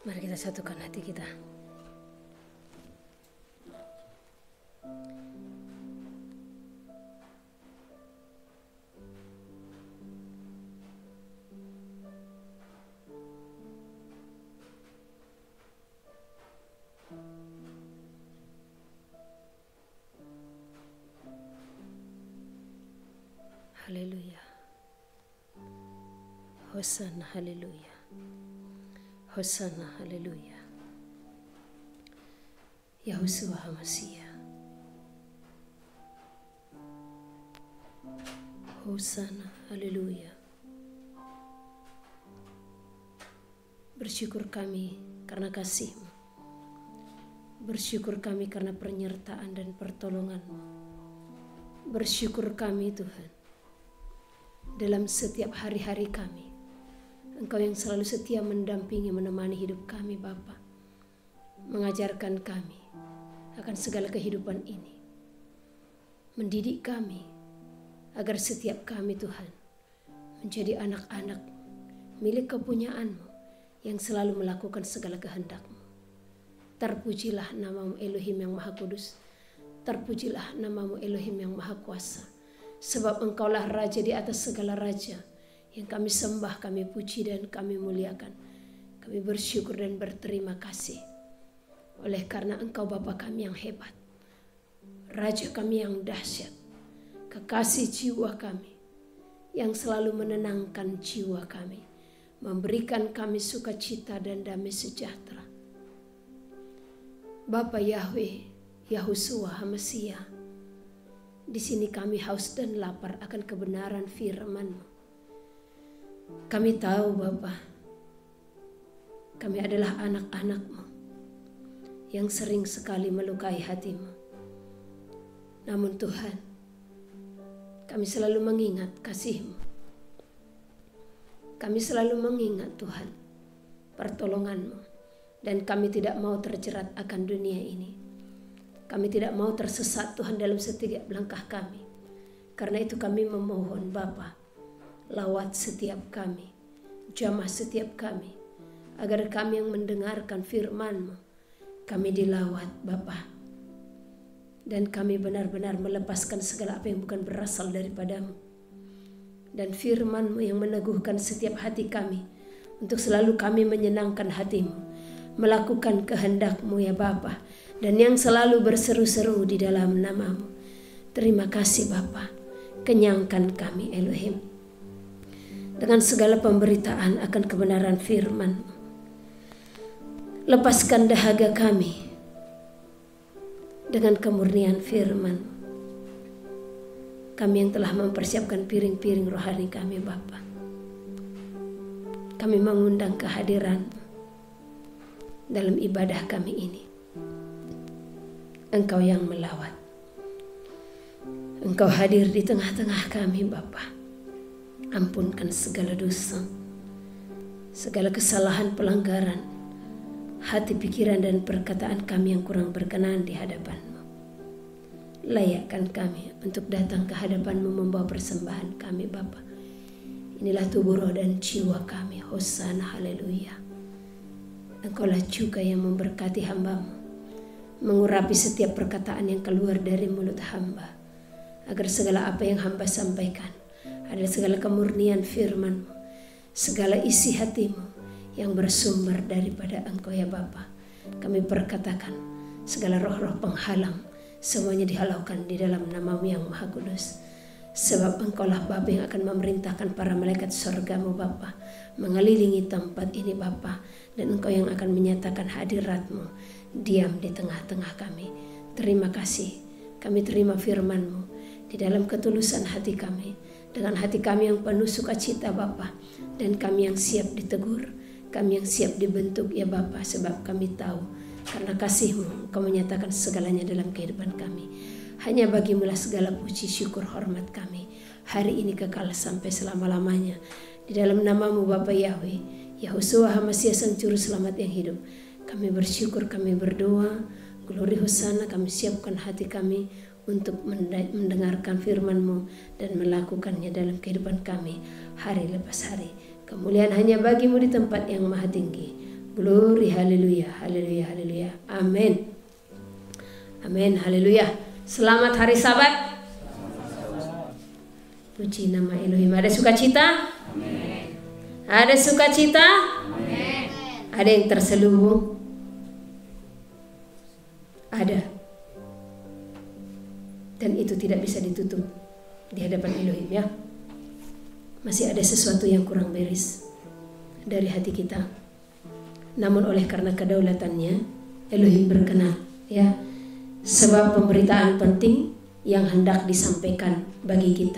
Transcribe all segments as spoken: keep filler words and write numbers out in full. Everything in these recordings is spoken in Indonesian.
Mari kita satukan hati kita. Haleluya. Hosana, haleluya. Hosana, haleluya. Yahushua HaMashiach. Hosana, haleluya. Bersyukur kami karena kasih-Mu. Bersyukur kami karena penyertaan dan pertolongan-Mu. Bersyukur kami Tuhan. Dalam setiap hari-hari kami, Engkau yang selalu setia mendampingi, menemani hidup kami Bapa, mengajarkan kami akan segala kehidupan ini, mendidik kami agar setiap kami Tuhan menjadi anak-anak milik kepunyaan-Mu yang selalu melakukan segala kehendak-Mu. Terpujilah nama-Mu Elohim yang Maha Kudus, terpujilah nama-Mu Elohim yang Maha Kuasa. Sebab Engkaulah Raja di atas segala raja, yang kami sembah, kami puji dan kami muliakan. Kami bersyukur dan berterima kasih. Oleh karena Engkau Bapa kami yang hebat, Raja kami yang dahsyat, kekasih jiwa kami, yang selalu menenangkan jiwa kami, memberikan kami sukacita dan damai sejahtera. Bapa Yahweh, Yahushua HaMashiach, di sini kami haus dan lapar akan kebenaran firman-Mu. Kami tahu Bapa, kami adalah anak-anak-Mu yang sering sekali melukai hati-Mu. Namun Tuhan, kami selalu mengingat kasih-Mu. Kami selalu mengingat Tuhan pertolongan-Mu. Dan kami tidak mau terjerat akan dunia ini. Kami tidak mau tersesat Tuhan dalam setiap langkah kami. Karena itu kami memohon Bapa, lawat setiap kami, jamah setiap kami, agar kami yang mendengarkan firman-Mu, kami dilawat Bapa. Dan kami benar-benar melepaskan segala apa yang bukan berasal daripada-Mu. Dan firman-Mu yang meneguhkan setiap hati kami, untuk selalu kami menyenangkan hati-Mu, melakukan kehendak-Mu ya Bapa, dan yang selalu berseru-seru di dalam nama-Mu. Terima kasih Bapa, kenyangkan kami Elohim dengan segala pemberitaan akan kebenaran firman-Mu. Lepaskan dahaga kami dengan kemurnian firman-Mu. Kami yang telah mempersiapkan piring-piring rohani kami Bapa, kami mengundang kehadiran-Mu dalam ibadah kami ini. Engkau yang melawat, Engkau hadir di tengah-tengah kami Bapa. Ampunkan segala dosa, segala kesalahan, pelanggaran hati, pikiran dan perkataan kami yang kurang berkenan di hadapan-Mu. Layakkan kami untuk datang ke hadapan-Mu membawa persembahan kami Bapa. Inilah tubuh, roh dan jiwa kami. Hosana, haleluya. Engkaulah juga yang memberkati hamba-Mu, mengurapi setiap perkataan yang keluar dari mulut hamba, agar segala apa yang hamba sampaikan adalah segala kemurnian firman-Mu, segala isi hati-Mu yang bersumber daripada Engkau ya Bapa. Kami perkatakan segala roh-roh penghalang semuanya dihalaukan di dalam nama-Mu yang Maha Kudus. Sebab Engkaulah Bapa yang akan memerintahkan para malaikat surga-Mu Bapa mengelilingi tempat ini Bapa, dan Engkau yang akan menyatakan hadirat-Mu diam di tengah-tengah kami. Terima kasih, kami terima firman-Mu di dalam ketulusan hati kami, dengan hati kami yang penuh sukacita Bapa, dan kami yang siap ditegur, kami yang siap dibentuk ya Bapa, sebab kami tahu karena kasih-Mu Engkau menyatakan segalanya dalam kehidupan kami. Hanya Bagi-Mu lah segala puji, syukur, hormat kami hari ini kekal sampai selama-lamanya. Di dalam nama-Mu Bapa Yahweh, Yahushua HaMashiach Sang Juru Selamat yang hidup, kami bersyukur, kami berdoa. Glory Hosana, kami siapkan hati kami untuk mendengarkan firman-Mu dan melakukannya dalam kehidupan kami hari lepas hari. Kemuliaan hanya Bagi-Mu di tempat yang maha tinggi. Glory, haleluya, haleluya, haleluya. Amin. Amin, haleluya. Selamat hari Sabat. Puji nama Elohim. Ada sukacita? Amin. Ada sukacita? Amin. Ada yang terselubung? Ada. Dan itu tidak bisa ditutup di hadapan Elohim, ya. Masih ada sesuatu yang kurang beres dari hati kita. Namun oleh karena kedaulatannya, Elohim berkenan, ya. Sebab pemberitaan penting yang hendak disampaikan bagi kita.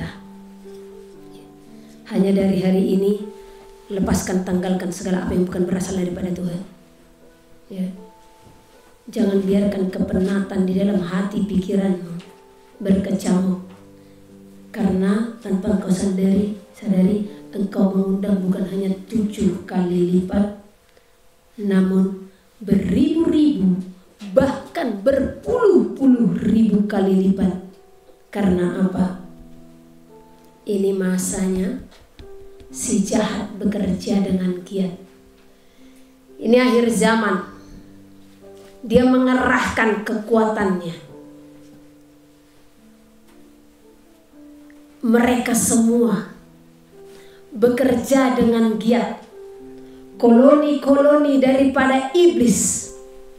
Hanya dari hari ini, lepaskan, tanggalkan segala apa yang bukan berasal daripada Tuhan, ya. Jangan biarkan kepenatan di dalam hati pikiranmu berkecamuk, karena tanpa engkau sadari, sadari engkau mengundang bukan hanya tujuh kali lipat, namun beribu-ribu, bahkan berpuluh-puluh ribu kali lipat. Karena apa? Ini masanya si jahat bekerja dengan giat. Ini akhir zaman. Dia mengerahkan kekuatannya. Mereka semua bekerja dengan giat. Koloni-koloni daripada iblis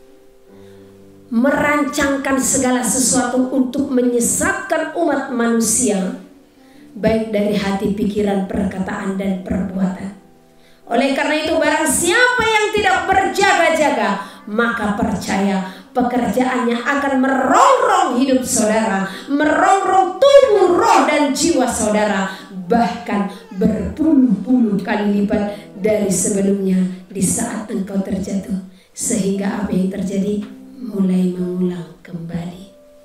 merancangkan segala sesuatu untuk menyesatkan umat manusia, baik dari hati, pikiran, perkataan, dan perbuatan. Oleh karena itu, barang siapa yang tidak berjaga-jaga, maka percaya pekerjaannya akan merongrong hidup saudara, merongrong tubuh, roh, dan jiwa saudara, bahkan berpuluh-puluh kali lipat dari sebelumnya di saat engkau terjatuh. Sehingga apa yang terjadi? Mulai mengulang kembali.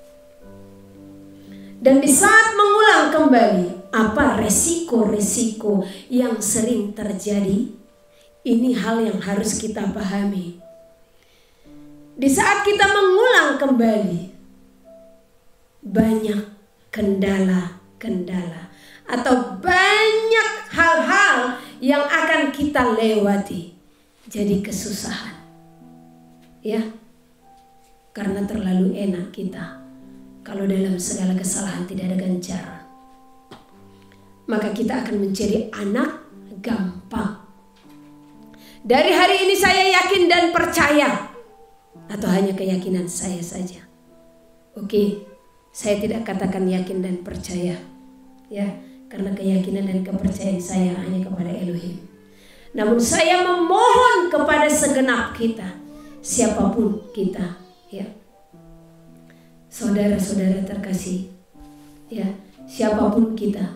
Dan di saat mengulang kembali, apa resiko-resiko yang sering terjadi? Ini hal yang harus kita pahami. Di saat kita mengulang kembali, banyak kendala-kendala atau banyak hal-hal yang akan kita lewati, jadi kesusahan, ya, karena terlalu enak kita kalau dalam segala kesalahan tidak ada ganjaran. Maka kita akan menjadi anak gampang. Dari hari ini saya yakin dan percaya, atau hanya keyakinan saya saja. Oke, saya tidak katakan yakin dan percaya, ya, karena keyakinan dan kepercayaan saya hanya kepada Elohim. Namun saya memohon kepada segenap kita, siapapun kita, ya, saudara-saudara terkasih, ya, siapapun kita,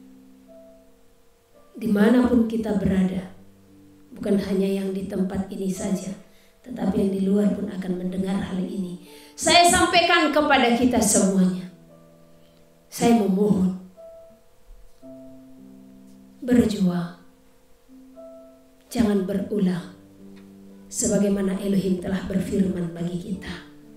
dimanapun kita berada, bukan hanya yang di tempat ini saja, tetapi yang di luar pun akan mendengar hal ini. Saya sampaikan kepada kita semuanya, saya memohon, berjuang, jangan berulang, sebagaimana Elohim telah berfirman bagi kita.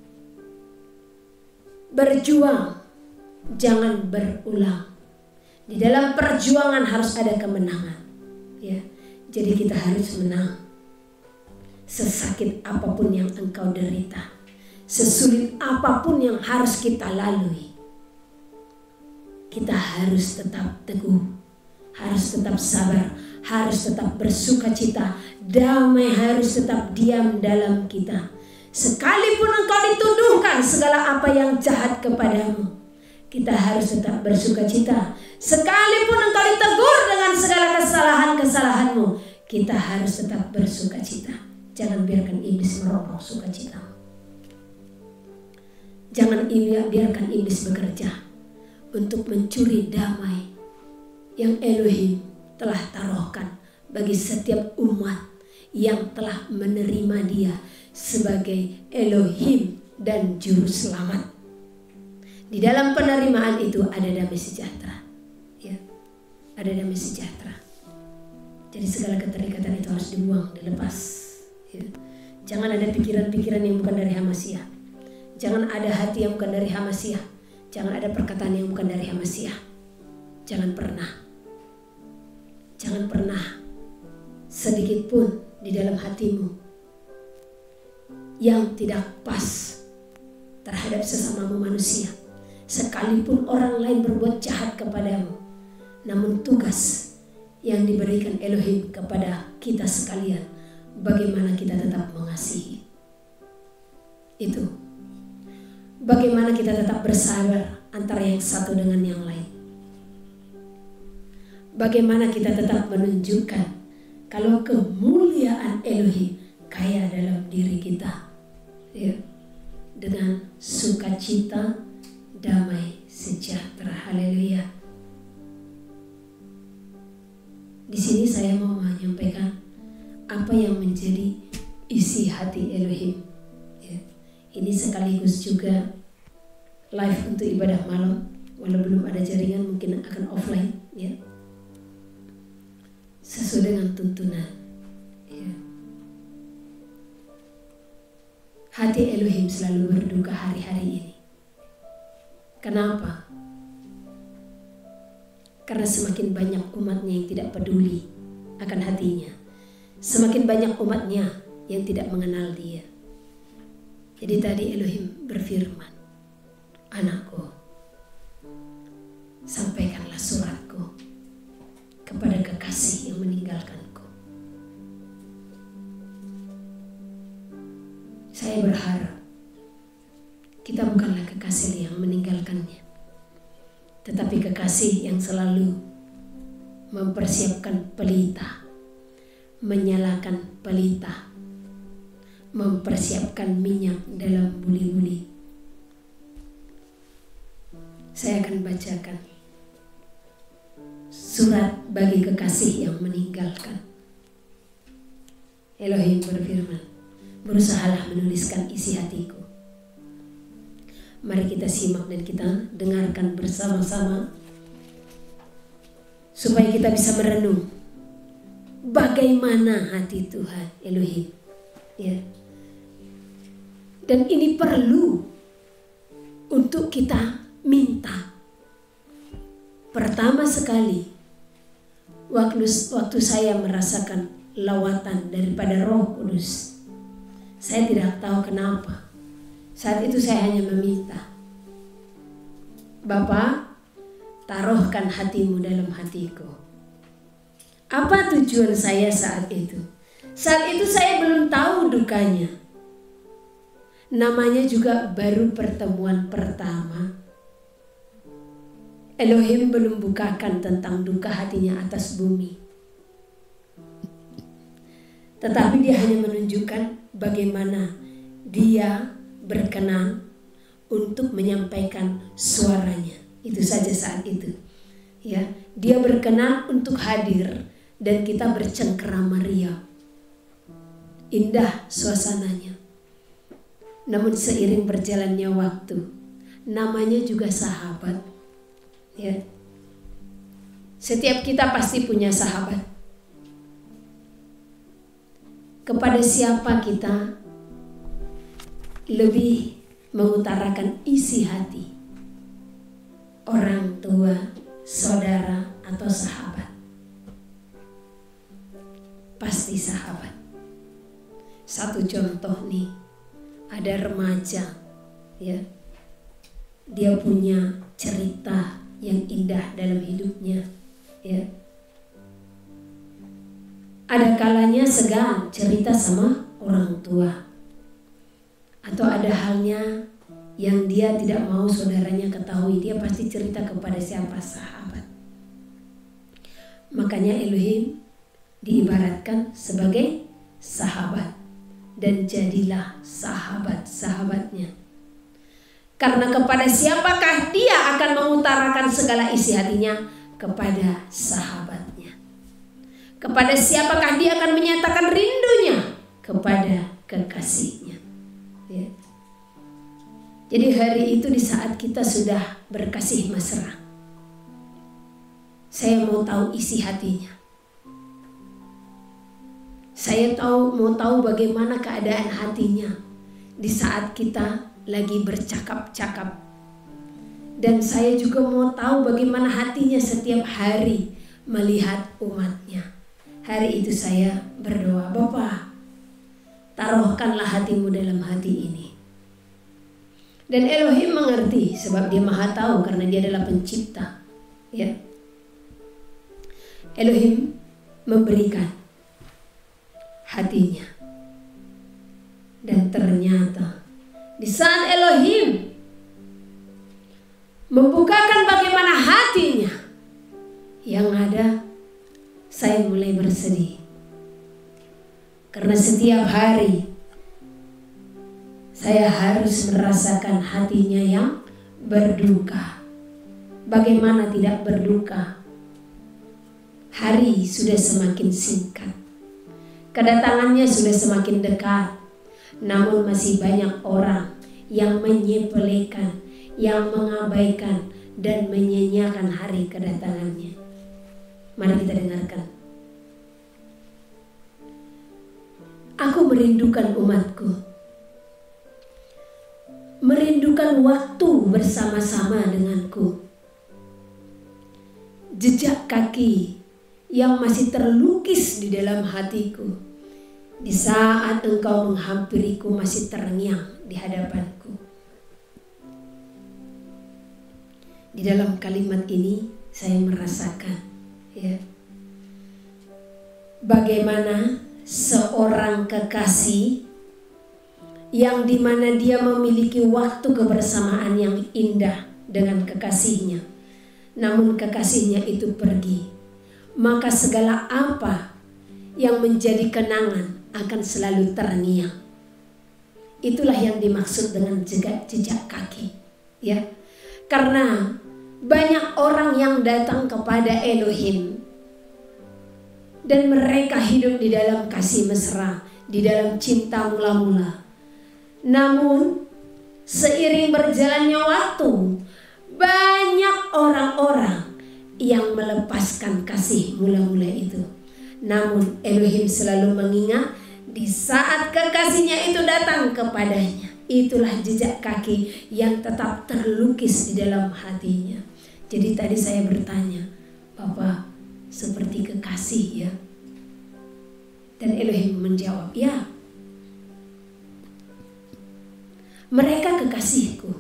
Berjuang, jangan berulang. Di dalam perjuangan harus ada kemenangan, ya. Jadi kita harus menang. Sesakit apapun yang engkau derita, sesulit apapun yang harus kita lalui, kita harus tetap teguh, harus tetap sabar, harus tetap bersuka cita, damai harus tetap diam dalam kita. Sekalipun engkau dituduhkan segala apa yang jahat kepadamu, kita harus tetap bersuka cita. Sekalipun engkau ditegur dengan segala kesalahan-kesalahanmu, kita harus tetap bersuka cita. Jangan biarkan iblis merongrong sukacitamu. Jangan biarkan iblis bekerja untuk mencuri damai yang Elohim telah taruhkan bagi setiap umat yang telah menerima Dia sebagai Elohim dan Juru Selamat. Di dalam penerimaan itu ada damai sejahtera, ya, ada damai sejahtera. Jadi segala keterikatan itu harus dibuang, dilepas, ya. Jangan ada pikiran-pikiran yang bukan dari Hamasiah. Jangan ada hati yang bukan dari Hamasiah. Jangan ada perkataan yang bukan dari Hamasiah. Jangan pernah, jangan pernah sedikit pun di dalam hatimu yang tidak pas terhadap sesamamu manusia. Sekalipun orang lain berbuat jahat kepadamu, namun tugas yang diberikan Elohim kepada kita sekalian, bagaimana kita tetap mengasihi. Itu. Bagaimana kita tetap bersabar antara yang satu dengan yang lain. Bagaimana kita tetap menunjukkan kalau kemuliaan Elohim kaya dalam diri kita, ya, dengan sukacita, damai, sejahtera. Haleluya. Di sini saya mau menyampaikan apa yang menjadi isi hati Elohim. Ya. Ini sekaligus juga live untuk ibadah malam, walau belum ada jaringan, mungkin akan offline, ya. Sesuai dengan tuntunan. Ya. Hati Elohim selalu berduka hari-hari ini. Kenapa? Karena semakin banyak umatnya yang tidak peduli akan hatinya, semakin banyak umatnya yang tidak mengenal dia. Jadi tadi Elohim berfirman, anakku, sampaikanlah suratku kepada kekasih yang meninggalkanku. Saya berharap kita bukanlah kekasih yang meninggalkannya, tetapi kekasih yang selalu mempersiapkan pelita, menyalakan pelita, mempersiapkan minyak dalam buli-buli. Saya akan bacakan surat bagi kekasih yang meninggalkan. Elohim berfirman, berusahalah menuliskan isi hatiku. Mari kita simak dan kita dengarkan bersama-sama supaya kita bisa merenung bagaimana hati Tuhan Elohim, ya. Dan ini perlu untuk kita minta. Pertama sekali, waktu waktu saya merasakan lawatan daripada Roh Kudus, saya tidak tahu kenapa. Saat itu saya hanya meminta, Bapa, taruhkan hatimu dalam hatiku. Apa tujuan saya saat itu? Saat itu saya belum tahu dukanya. Namanya juga baru pertemuan pertama. Elohim belum bukakan tentang duka hatinya atas bumi. Tetapi dia hanya menunjukkan bagaimana dia berkenan untuk menyampaikan suaranya. Itu saja saat itu. Ya, dia berkenan untuk hadir dan kita bercengkerama ria. Indah suasananya. Namun seiring berjalannya waktu, namanya juga sahabat. Ya. Setiap kita pasti punya sahabat. Kepada siapa kita lebih mengutarakan isi hati? Orang tua, saudara, atau sahabat? Pasti sahabat. Satu contoh nih, ada remaja, ya. Dia punya cerita yang indah dalam hidupnya, ya. Ada kalanya segan cerita sama orang tua. Atau ada halnya yang dia tidak mau saudaranya ketahui, dia pasti cerita kepada siapa? Sahabat. Makanya Elohim diibaratkan sebagai sahabat. Dan jadilah sahabat-sahabatnya. Karena kepada siapakah dia akan mengutarakan segala isi hatinya? Kepada sahabatnya. Kepada siapakah dia akan menyatakan rindunya? Kepada kekasihnya. Ya. Jadi hari itu di saat kita sudah berkasih mesra, saya mau tahu isi hatinya. Saya tahu mau tahu bagaimana keadaan hatinya di saat kita lagi bercakap-cakap. Dan saya juga mau tahu bagaimana hatinya setiap hari melihat umatnya. Hari itu saya berdoa, Bapa, taruhkanlah hatimu dalam hati ini. Dan Elohim mengerti sebab dia maha tahu karena dia adalah pencipta. Ya. Elohim memberikan hatinya. Dan ternyata di saat Elohim membukakan bagaimana hatinya, yang ada saya mulai bersedih. Karena setiap hari saya harus merasakan hatinya yang berduka. Bagaimana tidak berduka? Hari sudah semakin singkat. Kedatangannya sudah semakin dekat. Namun masih banyak orang yang menyepelekan, yang mengabaikan dan menyanyiakan hari kedatangannya. Mari kita dengarkan. Aku merindukan umatku, merindukan waktu bersama-sama denganku. Jejak kaki yang masih terlukis di dalam hatiku. Di saat engkau menghampiriku masih terngiang di hadapanku. Di dalam kalimat ini saya merasakan, ya, bagaimana seorang kekasih yang dimana dia memiliki waktu kebersamaan yang indah dengan kekasihnya, namun kekasihnya itu pergi, maka segala apa yang menjadi kenangan akan selalu terngiang. Itulah yang dimaksud dengan jejak jejak kaki, ya. Karena banyak orang yang datang kepada Elohim dan mereka hidup di dalam kasih mesra, di dalam cinta mula-mula. Namun seiring berjalannya waktu, banyak orang-orang yang melepaskan kasih mula-mula itu. Namun Elohim selalu mengingat di saat kekasihnya itu datang kepadanya. Itulah jejak kaki yang tetap terlukis di dalam hatinya. Jadi tadi saya bertanya, Bapak seperti kekasih ya? Dan Elohim menjawab, ya. Mereka kekasihku.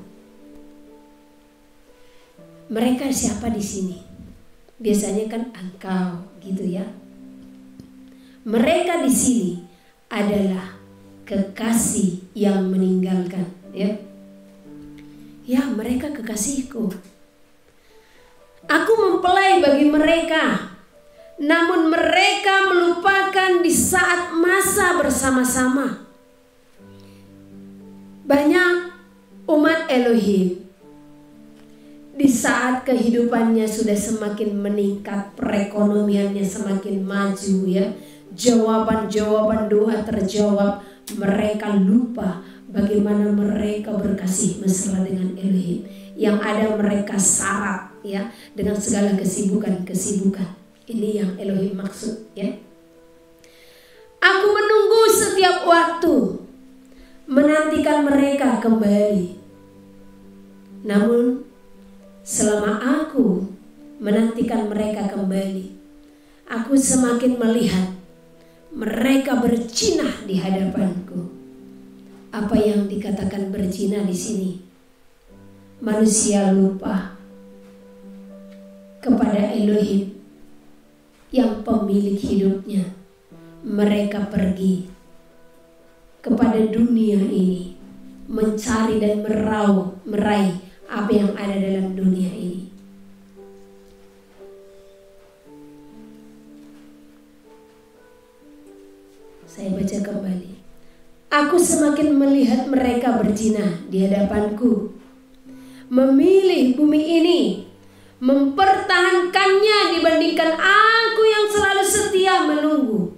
Mereka siapa di sini? Biasanya kan engkau gitu ya. Mereka di sini adalah kekasih yang meninggalkan, ya. Ya, mereka kekasihku. Aku mempelai bagi mereka, namun mereka melupakan di saat masa bersama-sama. Banyak umat Elohim di saat kehidupannya sudah semakin meningkat, perekonomiannya semakin maju, ya, jawaban-jawaban doa terjawab, mereka lupa bagaimana mereka berkasih mesra dengan Elohim. Yang ada mereka syarat, ya, dengan segala kesibukan-kesibukan. Ini yang Elohim maksud, ya. Aku menunggu setiap waktu, menantikan mereka kembali. Namun selama aku menantikan mereka kembali, aku semakin melihat mereka berjinah di hadapanku. Apa yang dikatakan berjinah di sini? Manusia lupa kepada Elohim yang pemilik hidupnya. Mereka pergi kepada dunia ini, mencari dan meraup, meraih apa yang ada dalam dunia ini. Saya baca kembali. Aku semakin melihat mereka berjinah di hadapanku, memilih bumi ini, mempertahankannya dibandingkan aku yang selalu setia menunggu.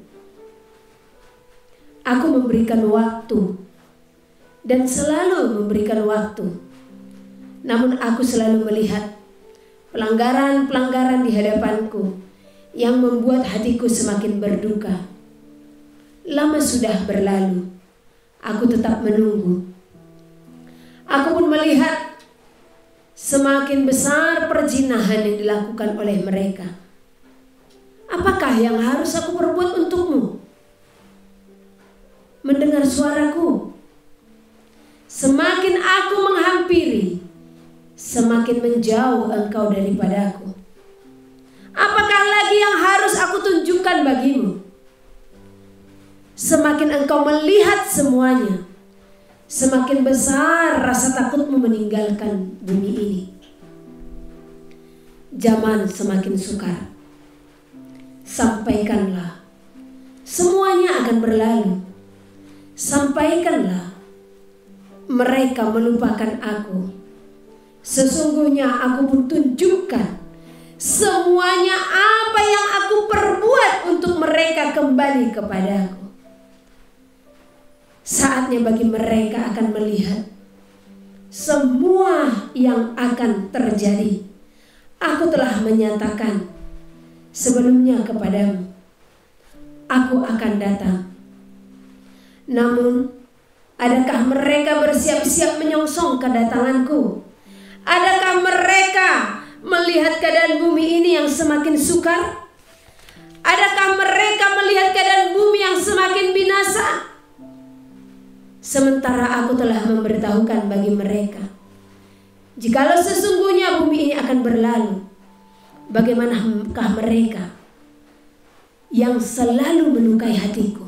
Aku memberikan waktu dan selalu memberikan waktu. Namun aku selalu melihat pelanggaran-pelanggaran di hadapanku yang membuat hatiku semakin berduka. Lama sudah berlalu, aku tetap menunggu. Aku pun melihat semakin besar perzinahan yang dilakukan oleh mereka. Apakah yang harus aku perbuat untukmu? mendengar suaraku. Semakin aku menghampiri, semakin menjauh engkau daripadaku. Apakah lagi yang harus aku tunjukkan bagimu? Semakin engkau melihat semuanya, semakin besar rasa takutmu meninggalkan bumi ini. Zaman semakin sukar. Sampaikanlah, semuanya akan berlalu. Sampaikanlah, mereka melupakan aku. Sesungguhnya aku pun tunjukkan semuanya apa yang aku perbuat untuk mereka kembali kepadaku. Saatnya bagi mereka akan melihat semua yang akan terjadi. Aku telah menyatakan sebelumnya kepadamu, aku akan datang. Namun, adakah mereka bersiap-siap menyongsong kedatanganku? Adakah mereka melihat keadaan bumi ini yang semakin sukar? Adakah mereka melihat keadaan bumi yang semakin binasa? Sementara aku telah memberitahukan bagi mereka, jikalau sesungguhnya bumi ini akan berlalu, bagaimanakah mereka yang selalu melukai hatiku?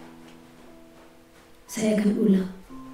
Saya akan ulang.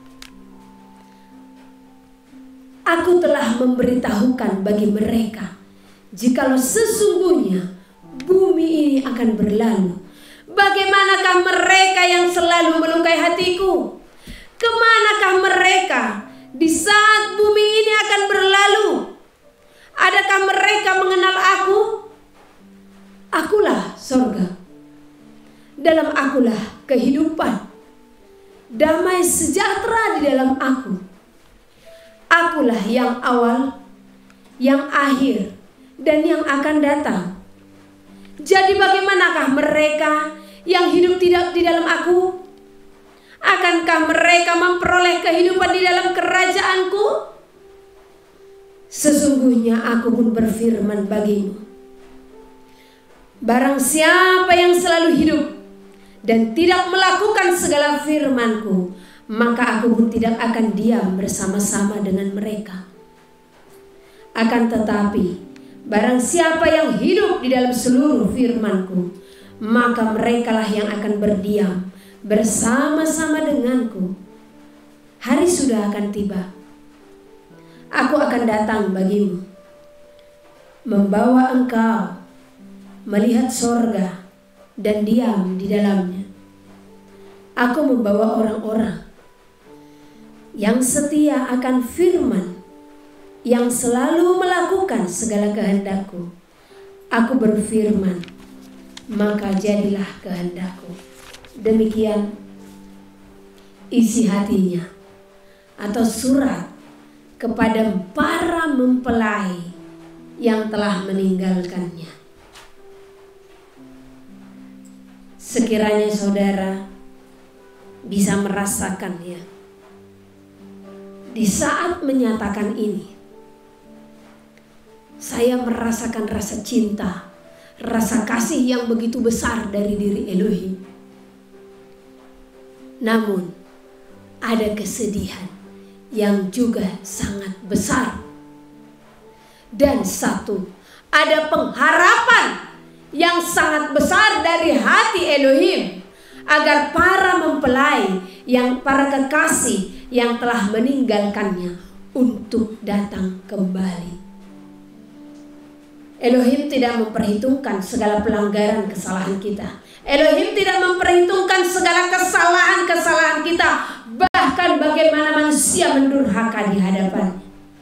Aku telah memberitahukan bagi mereka, jikalau sesungguhnya bumi ini akan berlalu, bagaimanakah mereka yang selalu melukai hatiku? Kemanakah mereka di saat bumi ini akan berlalu? Adakah mereka mengenal aku? Akulah sorga. Dalam akulah kehidupan. Damai sejahtera di dalam aku. Akulah yang awal, yang akhir, dan yang akan datang. Jadi bagaimanakah mereka yang hidup tidak di dalam aku? Akankah mereka memperoleh kehidupan di dalam kerajaanku? Sesungguhnya aku pun berfirman bagimu, barang siapa yang selalu hidup dan tidak melakukan segala firmanku, maka aku pun tidak akan diam bersama-sama dengan mereka. Akan tetapi, barang siapa yang hidup di dalam seluruh firmanku, maka merekalah yang akan berdiam bersama-sama denganku. Hari sudah akan tiba. Aku akan datang bagimu, membawa engkau melihat sorga dan diam di dalamnya. Aku membawa orang-orang yang setia akan firman, yang selalu melakukan segala kehendakku. Aku berfirman, maka jadilah kehendakku. Demikian isi hatinya atau surat kepada para mempelai yang telah meninggalkannya. Sekiranya saudara bisa merasakan ya, di saat menyatakan ini, saya merasakan rasa cinta, rasa kasih yang begitu besar dari diri Elohim. Namun ada kesedihan yang juga sangat besar. Dan satu, ada pengharapan yang sangat besar dari hati Elohim agar para mempelai, yang para kekasih yang telah meninggalkannya untuk datang kembali. Elohim tidak memperhitungkan segala pelanggaran kesalahan kita. Elohim tidak memperhitungkan segala kesalahan-kesalahan kita, bahkan bagaimana manusia mendurhaka di hadapannya.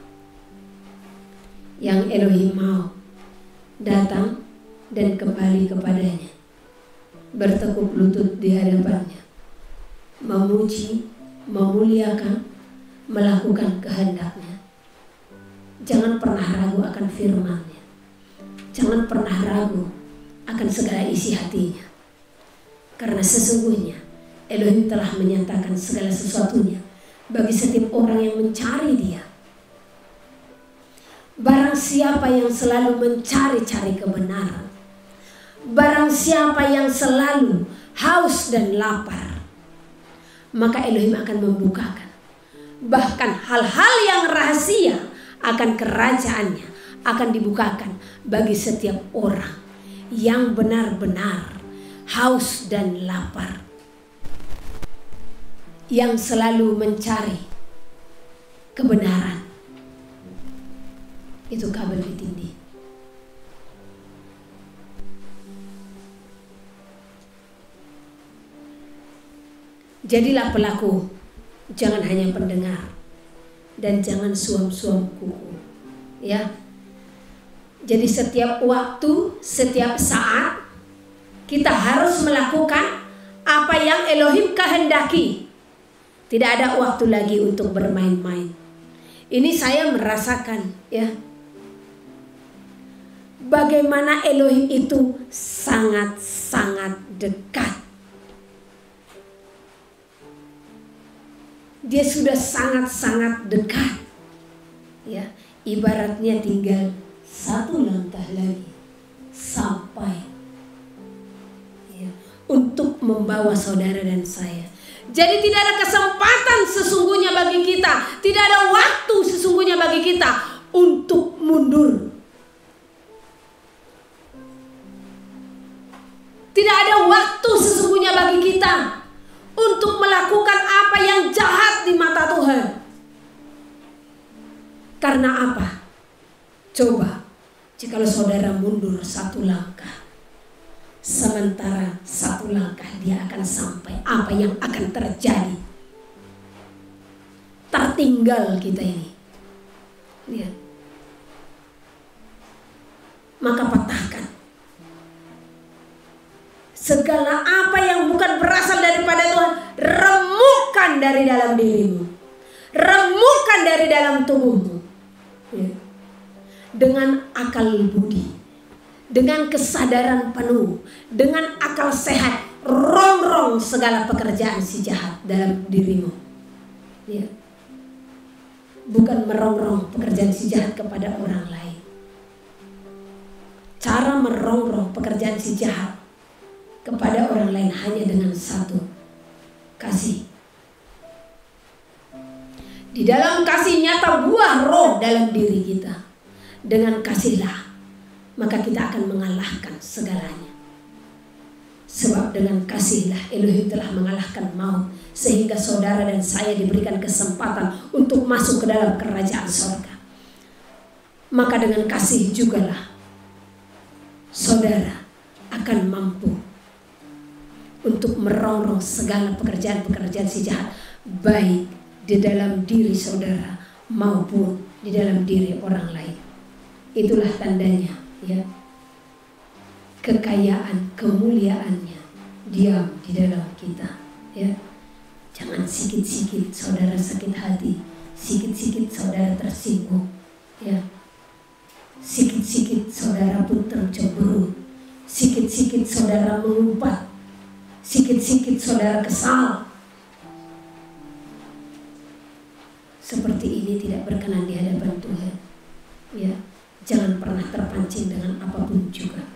Yang Elohim mau datang dan kembali kepadanya, bertekuk lutut di hadapannya, memuji, memuliakan, melakukan kehendaknya. Jangan pernah ragu akan firman-Nya. Jangan pernah ragu akan segala isi hatinya. Karena sesungguhnya Elohim telah menyatakan segala sesuatunya bagi setiap orang yang mencari Dia. Barang siapa yang selalu mencari-cari kebenaran, barang siapa yang selalu haus dan lapar, maka Elohim akan membukakan. Bahkan hal-hal yang rahasia akan kerajaannya akan dibukakan bagi setiap orang yang benar-benar haus dan lapar, yang selalu mencari kebenaran. Itu kabar ditindih. Jadilah pelaku, jangan hanya pendengar, dan jangan suam-suam kuku. Ya. Jadi setiap waktu, setiap saat kita harus melakukan apa yang Elohim kehendaki. Tidak ada waktu lagi untuk bermain-main. Ini saya merasakan, ya, bagaimana Elohim itu sangat-sangat dekat. Dia sudah sangat-sangat dekat, ya, ibaratnya tinggal satu langkah lagi sampai, ya, untuk membawa saudara dan saya. Jadi tidak ada kesempatan sesungguhnya bagi kita, tidak ada waktu sesungguhnya bagi kita untuk mundur. Tidak ada waktu sesungguhnya bagi kita untuk melakukan apa yang jahat di mata Tuhan. Karena apa? Coba, jikalau saudara mundur satu langkah, sementara satu langkah dia akan sampai, apa yang akan terjadi? Tertinggal kita ini. Lihat. Maka patahkan segala apa yang bukan berasal daripada Tuhan, remukkan dari dalam dirimu, remukkan dari dalam tubuhmu, ya. Dengan akal budi, dengan kesadaran penuh, dengan akal sehat, rongrong segala pekerjaan si jahat dalam dirimu, ya. Bukan merongrong pekerjaan si jahat kepada orang lain. Cara merongrong pekerjaan si jahat kepada orang lain hanya dengan satu, kasih. Di dalam kasih nyata buah roh dalam diri kita. Dengan kasihlah, maka kita akan mengalahkan segalanya. Sebab dengan kasihlah Elohim telah mengalahkan maut, sehingga saudara dan saya diberikan kesempatan untuk masuk ke dalam kerajaan surga. Maka dengan kasih jugalah saudara akan mampu untuk merongrong segala pekerjaan-pekerjaan si jahat, baik di dalam diri saudara maupun di dalam diri orang lain. Itulah tandanya, ya, kekayaan kemuliaannya diam di dalam kita, ya. Jangan sikit-sikit saudara sakit hati, sikit-sikit saudara tersinggung, ya. Sikit-sikit saudara pun tercemburu, sikit-sikit saudara mengumpat, sikit-sikit saudara kesal. Seperti ini tidak berkenan di hadapan Tuhan, ya. Jangan pernah terpancing dengan apapun juga.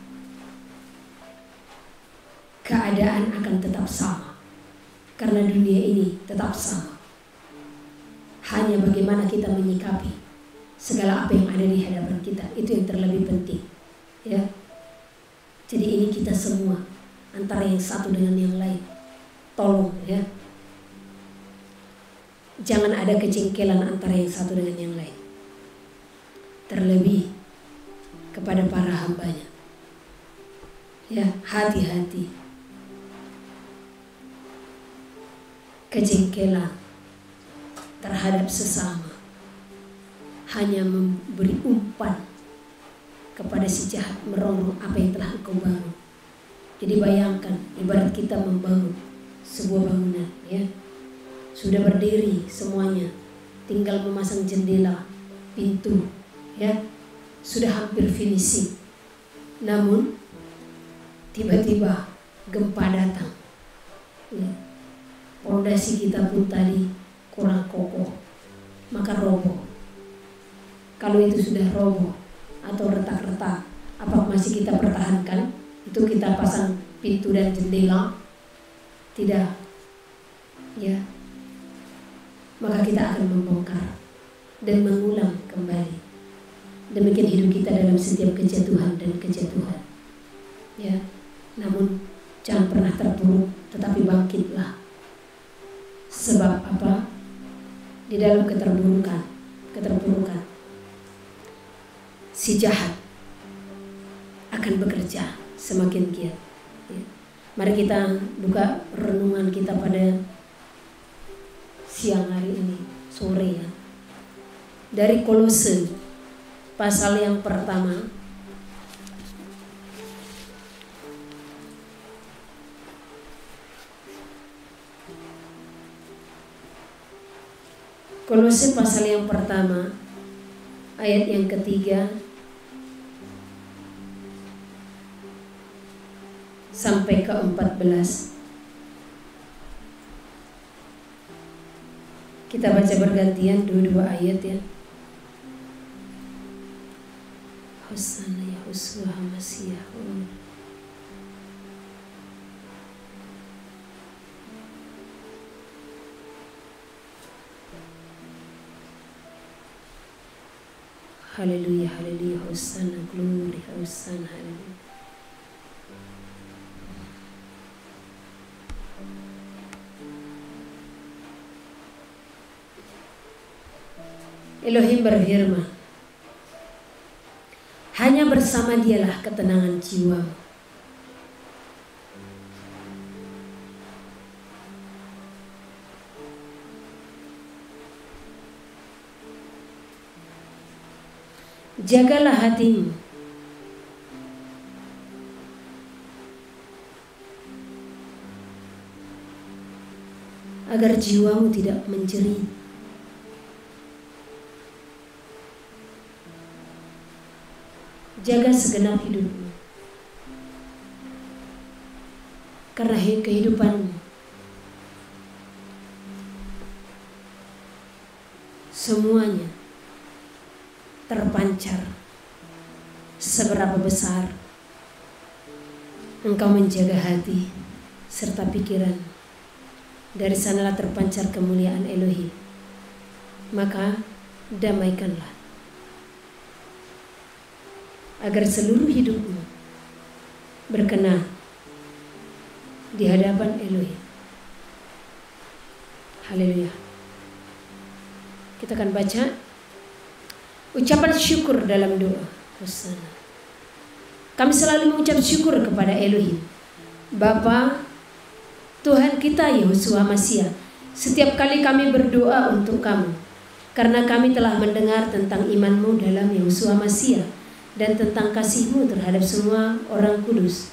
Keadaan akan tetap sama, karena dunia ini tetap sama. Hanya bagaimana kita menyikapi segala apa yang ada di hadapan kita, itu yang terlebih penting, ya. Jadi ini kita semua antara yang satu dengan yang lain. Tolong, ya, jangan ada kejengkelan antara yang satu dengan yang lain. Terlebih kepada para hambanya, ya, hati-hati. Kejengkelan terhadap sesama hanya memberi umpan kepada si jahat, merongrong apa yang telah engkau bangun. Jadi bayangkan, ibarat kita membangun sebuah bangunan, ya, sudah berdiri semuanya, tinggal memasang jendela, pintu, ya, sudah hampir finishing. Namun tiba-tiba gempa datang, ya. Pondasi kita pun tadi kurang kokoh, maka roboh. Kalau itu sudah roboh atau retak-retak, apa masih kita pertahankan? Itu kita pasang pintu dan jendela? Tidak, ya, maka kita akan membongkar dan mengulang kembali. Demikian hidup kita dalam setiap kejatuhan dan kejatuhan. Ya, namun jangan pernah terpuruk, tetapi bangkitlah. Sebab apa? Di dalam keterburukan, keterpurukan, si jahat akan bekerja semakin giat. Ya. Mari kita buka renungan kita pada siang hari ini, sore ya. Dari Kolose pasal yang pertama. Kolose pasal yang pertama, ayat yang ketiga sampai ke empat belas. Kita baca bergantian dua-dua ayat ya. Hosana ya Yahusua Hamasiah. Haleluya, haleluya, Hosana, glory, Hosana, haleluya. Elohim berfirman, hanya bersama Dialah ketenangan jiwa. Jagalah hatimu, agar jiwamu tidak menjerit. Jaga segenap hidupmu, karena kehidupanmu semuanya terpancar seberapa besar engkau menjaga hati serta pikiran. Dari sanalah terpancar kemuliaan Elohim. Maka damaikanlah, agar seluruh hidupmu berkenan di hadapan Elohim. Haleluya. Kita akan baca ucapan syukur dalam doa. Hosana. Kami selalu mengucap syukur kepada Elohim, Bapa Tuhan kita Yahusua Masiah, setiap kali kami berdoa untuk kamu, karena kami telah mendengar tentang imanmu dalam Yahusua Masiah dan tentang kasihmu terhadap semua orang kudus.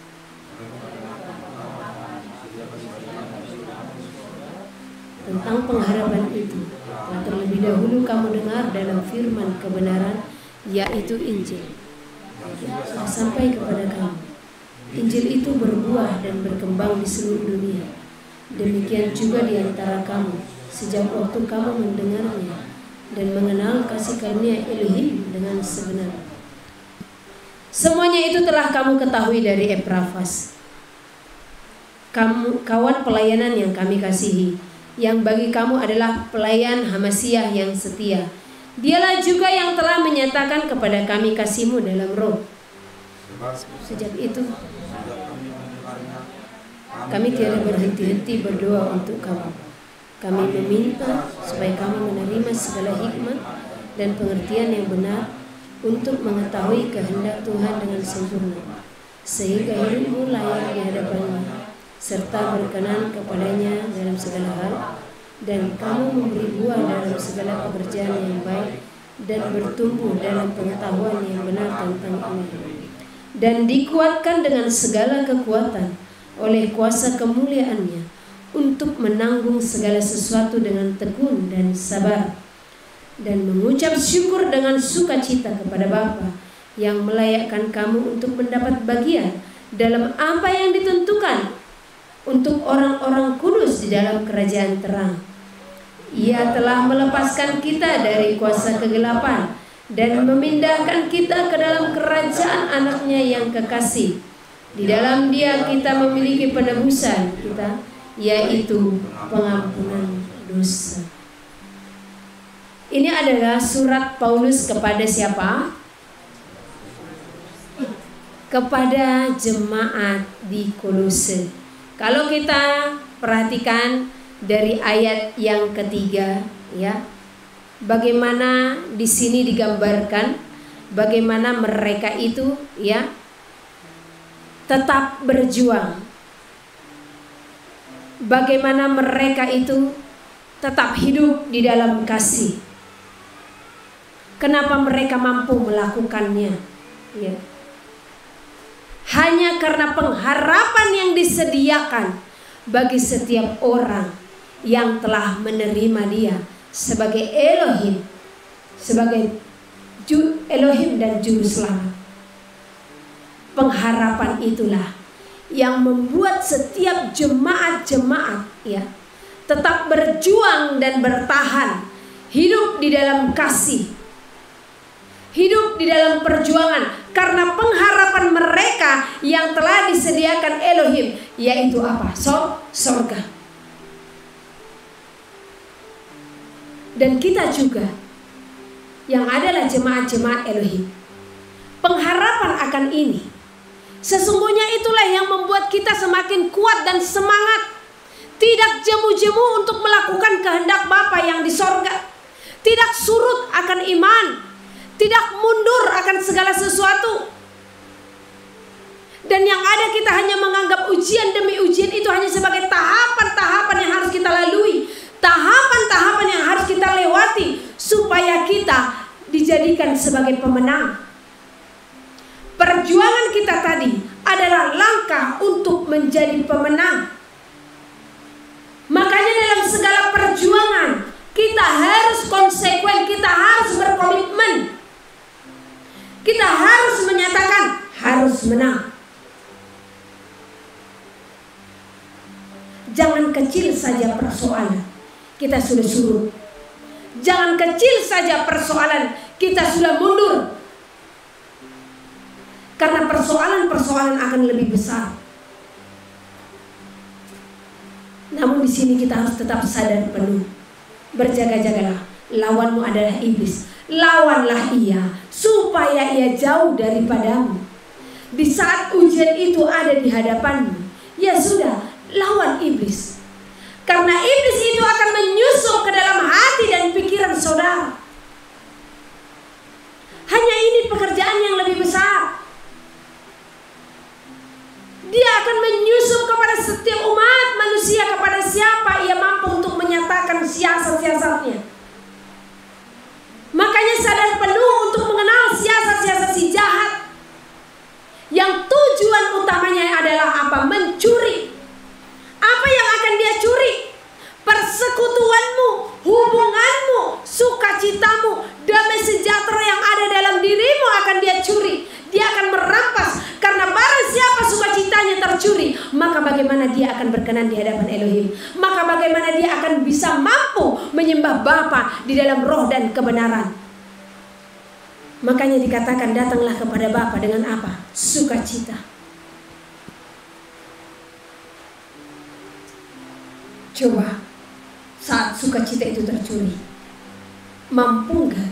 Tentang pengharapan itu telah terlebih dahulu kamu dengar dalam firman kebenaran, yaitu Injil, yang telah sampai kepada kamu. Injil itu berbuah dan berkembang di seluruh dunia. Demikian juga di antara kamu, sejak waktu kamu mendengarnya dan mengenal kasih karunia Elohim dengan sebenar. Semuanya itu telah kamu ketahui dari Epafras, kamu kawan pelayanan yang kami kasihi, yang bagi kamu adalah pelayan Hamasiah yang setia. Dialah juga yang telah menyatakan kepada kami kasih-Mu dalam roh. Sejak itu kami tiada berhenti-henti berdoa untuk kamu. Kami meminta supaya kamu menerima segala hikmat dan pengertian yang benar untuk mengetahui kehendak Tuhan dengan sempurna, sehingga hidupmu layak di hadapan-Nya, serta berkenan kepadanya dalam segala hal, dan kamu memberi buah dalam segala pekerjaan yang baik dan bertumbuh dalam pengetahuan yang benar tentang Ini, dan dikuatkan dengan segala kekuatan oleh kuasa kemuliaan-Nya untuk menanggung segala sesuatu dengan tekun dan sabar, dan mengucap syukur dengan sukacita kepada Bapa yang melayakkan kamu untuk mendapat bagian dalam apa yang ditentukan untuk orang-orang kudus di dalam kerajaan terang. Ia telah melepaskan kita dari kuasa kegelapan dan memindahkan kita ke dalam kerajaan anaknya yang kekasih. Di dalam Dia kita memiliki penebusan kita, yaitu pengampunan dosa. Ini adalah surat Paulus kepada siapa? Kepada jemaat di Kolose. Kalau kita perhatikan dari ayat yang ketiga, ya, bagaimana di sini digambarkan bagaimana mereka itu, ya, tetap berjuang. Bagaimana mereka itu tetap hidup di dalam kasih. Kenapa mereka mampu melakukannya? Ya. Hanya karena pengharapan yang disediakan bagi setiap orang yang telah menerima Dia sebagai Elohim, sebagai Elohim dan Juru Selamat. Pengharapan itulah yang membuat setiap jemaat-jemaat, ya, tetap berjuang dan bertahan, hidup di dalam kasih, hidup di dalam perjuangan, karena pengharapan mereka yang telah disediakan Elohim, yaitu apa? So, sorga. Dan kita juga yang adalah jemaat-jemaat Elohim, pengharapan akan ini sesungguhnya itulah yang membuat kita semakin kuat dan semangat, tidak jemu-jemu untuk melakukan kehendak Bapa yang di sorga, tidak surut akan iman, tidak mundur akan segala sesuatu. Dan yang ada kita hanya menganggap ujian demi ujian itu hanya sebagai tahapan-tahapan yang harus kita lalui, tahapan-tahapan yang harus kita lewati supaya kita dijadikan sebagai pemenang. Perjuangan kita tadi adalah langkah untuk menjadi pemenang. Makanya dalam segala perjuangan kita harus konsekuen, kita harus berkomitmen. Kita harus menyatakan harus menang. Jangan kecil saja persoalan, kita sudah surut. Jangan kecil saja persoalan, kita sudah mundur. Karena persoalan-persoalan akan lebih besar. Namun di sini kita harus tetap sadar penuh. Berjaga-jagalah, lawanmu adalah iblis. Lawanlah ia supaya ia jauh daripadamu. Di saat ujian itu ada di hadapanmu, ya sudah, lawan iblis. Karena iblis itu akan menyusup ke dalam hati dan pikiran saudara. Hanya ini pekerjaan yang lebih besar. Dia akan menyusup kepada setiap umat manusia, kepada siapa ia mampu untuk menyatakan siasat-siasatnya. Makanya sadar penuh untuk mengenal siasat-siasat si jahat, yang tujuan utamanya adalah apa? Mencuri. Apa yang akan dia curi? Persekutuanmu, hubunganmu, sukacitamu, damai sejahtera yang ada dalam dirimu akan dia curi. Dia akan merampas. Karena barang siapa sukacitanya tercuri, maka bagaimana dia akan berkenan di hadapan Elohim? Maka bagaimana dia akan bisa mampu menyembah Bapa di dalam roh dan kebenaran? Makanya dikatakan datanglah kepada Bapa dengan apa? Sukacita. Coba saat sukacita itu tercuri, mampu nggak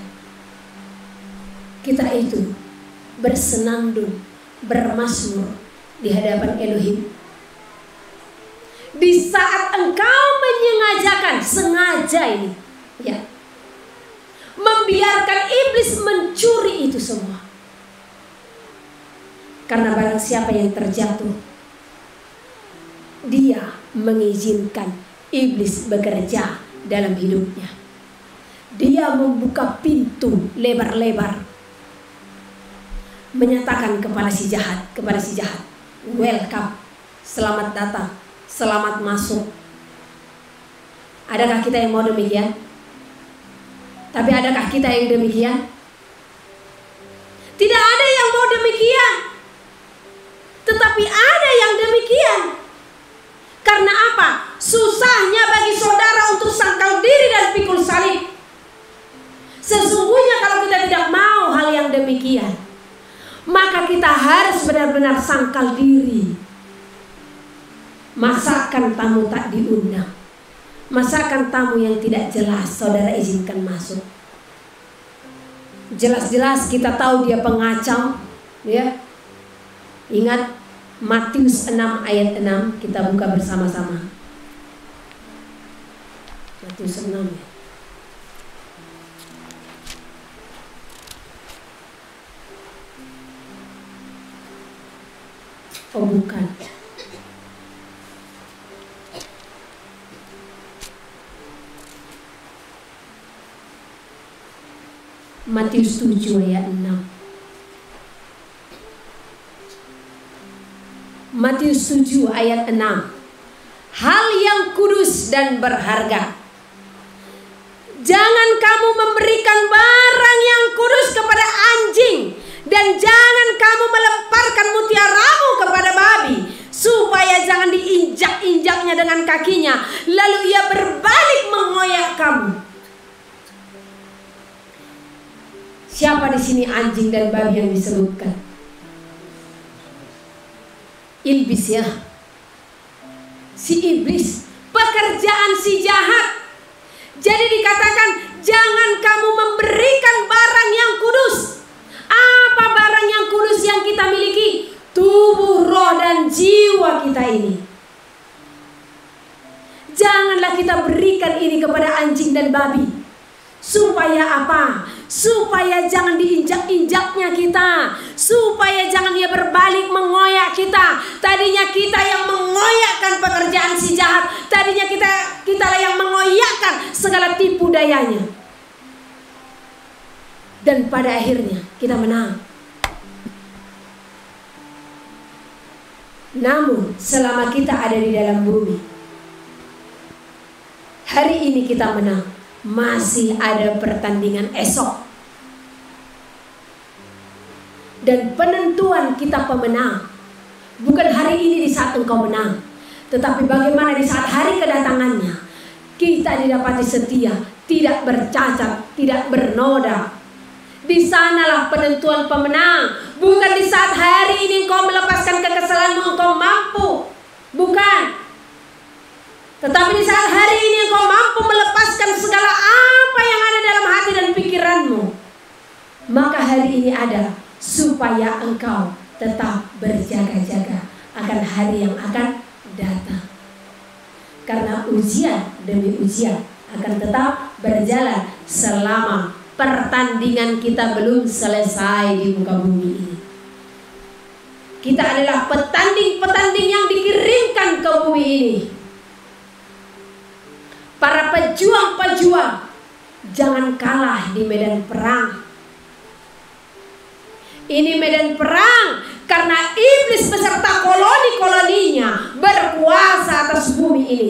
kita itu bersenandung, bermazmur di hadapan Elohim? Di saat engkau menyengajakan, sengaja ini, ya, membiarkan iblis mencuri itu semua. Karena barang siapa yang terjatuh, dia mengizinkan iblis bekerja dalam hidupnya. Dia membuka pintu lebar-lebar, menyatakan kepada si jahat, kepada si jahat, welcome, selamat datang, selamat masuk. Adakah kita yang mau demikian? Tapi adakah kita yang demikian? Tidak ada yang mau demikian. Tetapi ada yang demikian. Karena apa? Susahnya bagi saudara untuk sangkal diri dan pikul salib. Sesungguhnya kalau kita tidak mau hal yang demikian, maka kita harus benar-benar sangkal diri. Masakan tamu tak diundang, masakan tamu yang tidak jelas saudara izinkan masuk. Jelas-jelas kita tahu dia pengacau, ya. Ingat Matius enam ayat enam, kita buka bersama-sama. Matius enam ya. Oh bukan. Matius tujuh ayat enam. Matius tujuh ayat enam. Hal yang kudus dan berharga. Jangan kamu memberikan barang yang kudus kepada anjing, dan jangan kamu melemparkan mutiaramu kepada babi, supaya jangan diinjak-injaknya dengan kakinya, lalu ia berbalik mengoyak kamu. Siapa di sini anjing dan babi yang disebutkan? Iblis ya. Si iblis, pekerjaan si jahat. Jadi dikatakan jangan kamu memberikan barang yang kudus. Apa barang yang kudus yang kita miliki? Tubuh, roh, dan jiwa kita ini. Janganlah kita berikan ini kepada anjing dan babi. Supaya apa? Supaya jangan diinjak-injaknya kita, supaya jangan dia berbalik mengoyak kita. Tadinya kita yang mengoyakkan pekerjaan si jahat, tadinya kita kita yang mengoyakkan segala tipu dayanya, dan pada akhirnya kita menang. Namun selama kita ada di dalam bumi, hari ini kita menang, masih ada pertandingan esok. Dan penentuan kita pemenang bukan hari ini di saat engkau menang, tetapi bagaimana di saat hari kedatangannya kita didapati setia, tidak bercacat, tidak bernoda. Di sanalah penentuan pemenang. Bukan di saat hari ini engkau melepaskan kekesalanmu, engkau mampu, bukan. Tetapi di saat hari ini engkau mampu melepaskan segala apa yang ada dalam hati dan pikiranmu, maka hari ini ada supaya engkau tetap berjaga-jaga akan hari yang akan datang. Karena ujian demi ujian akan tetap berjalan selama pertandingan kita belum selesai di muka bumi ini. Kita adalah petanding-petanding yang dikirimkan ke bumi ini. Para pejuang-pejuang, jangan kalah di medan perang. Ini medan perang karena iblis beserta koloni-koloninya berkuasa atas bumi ini.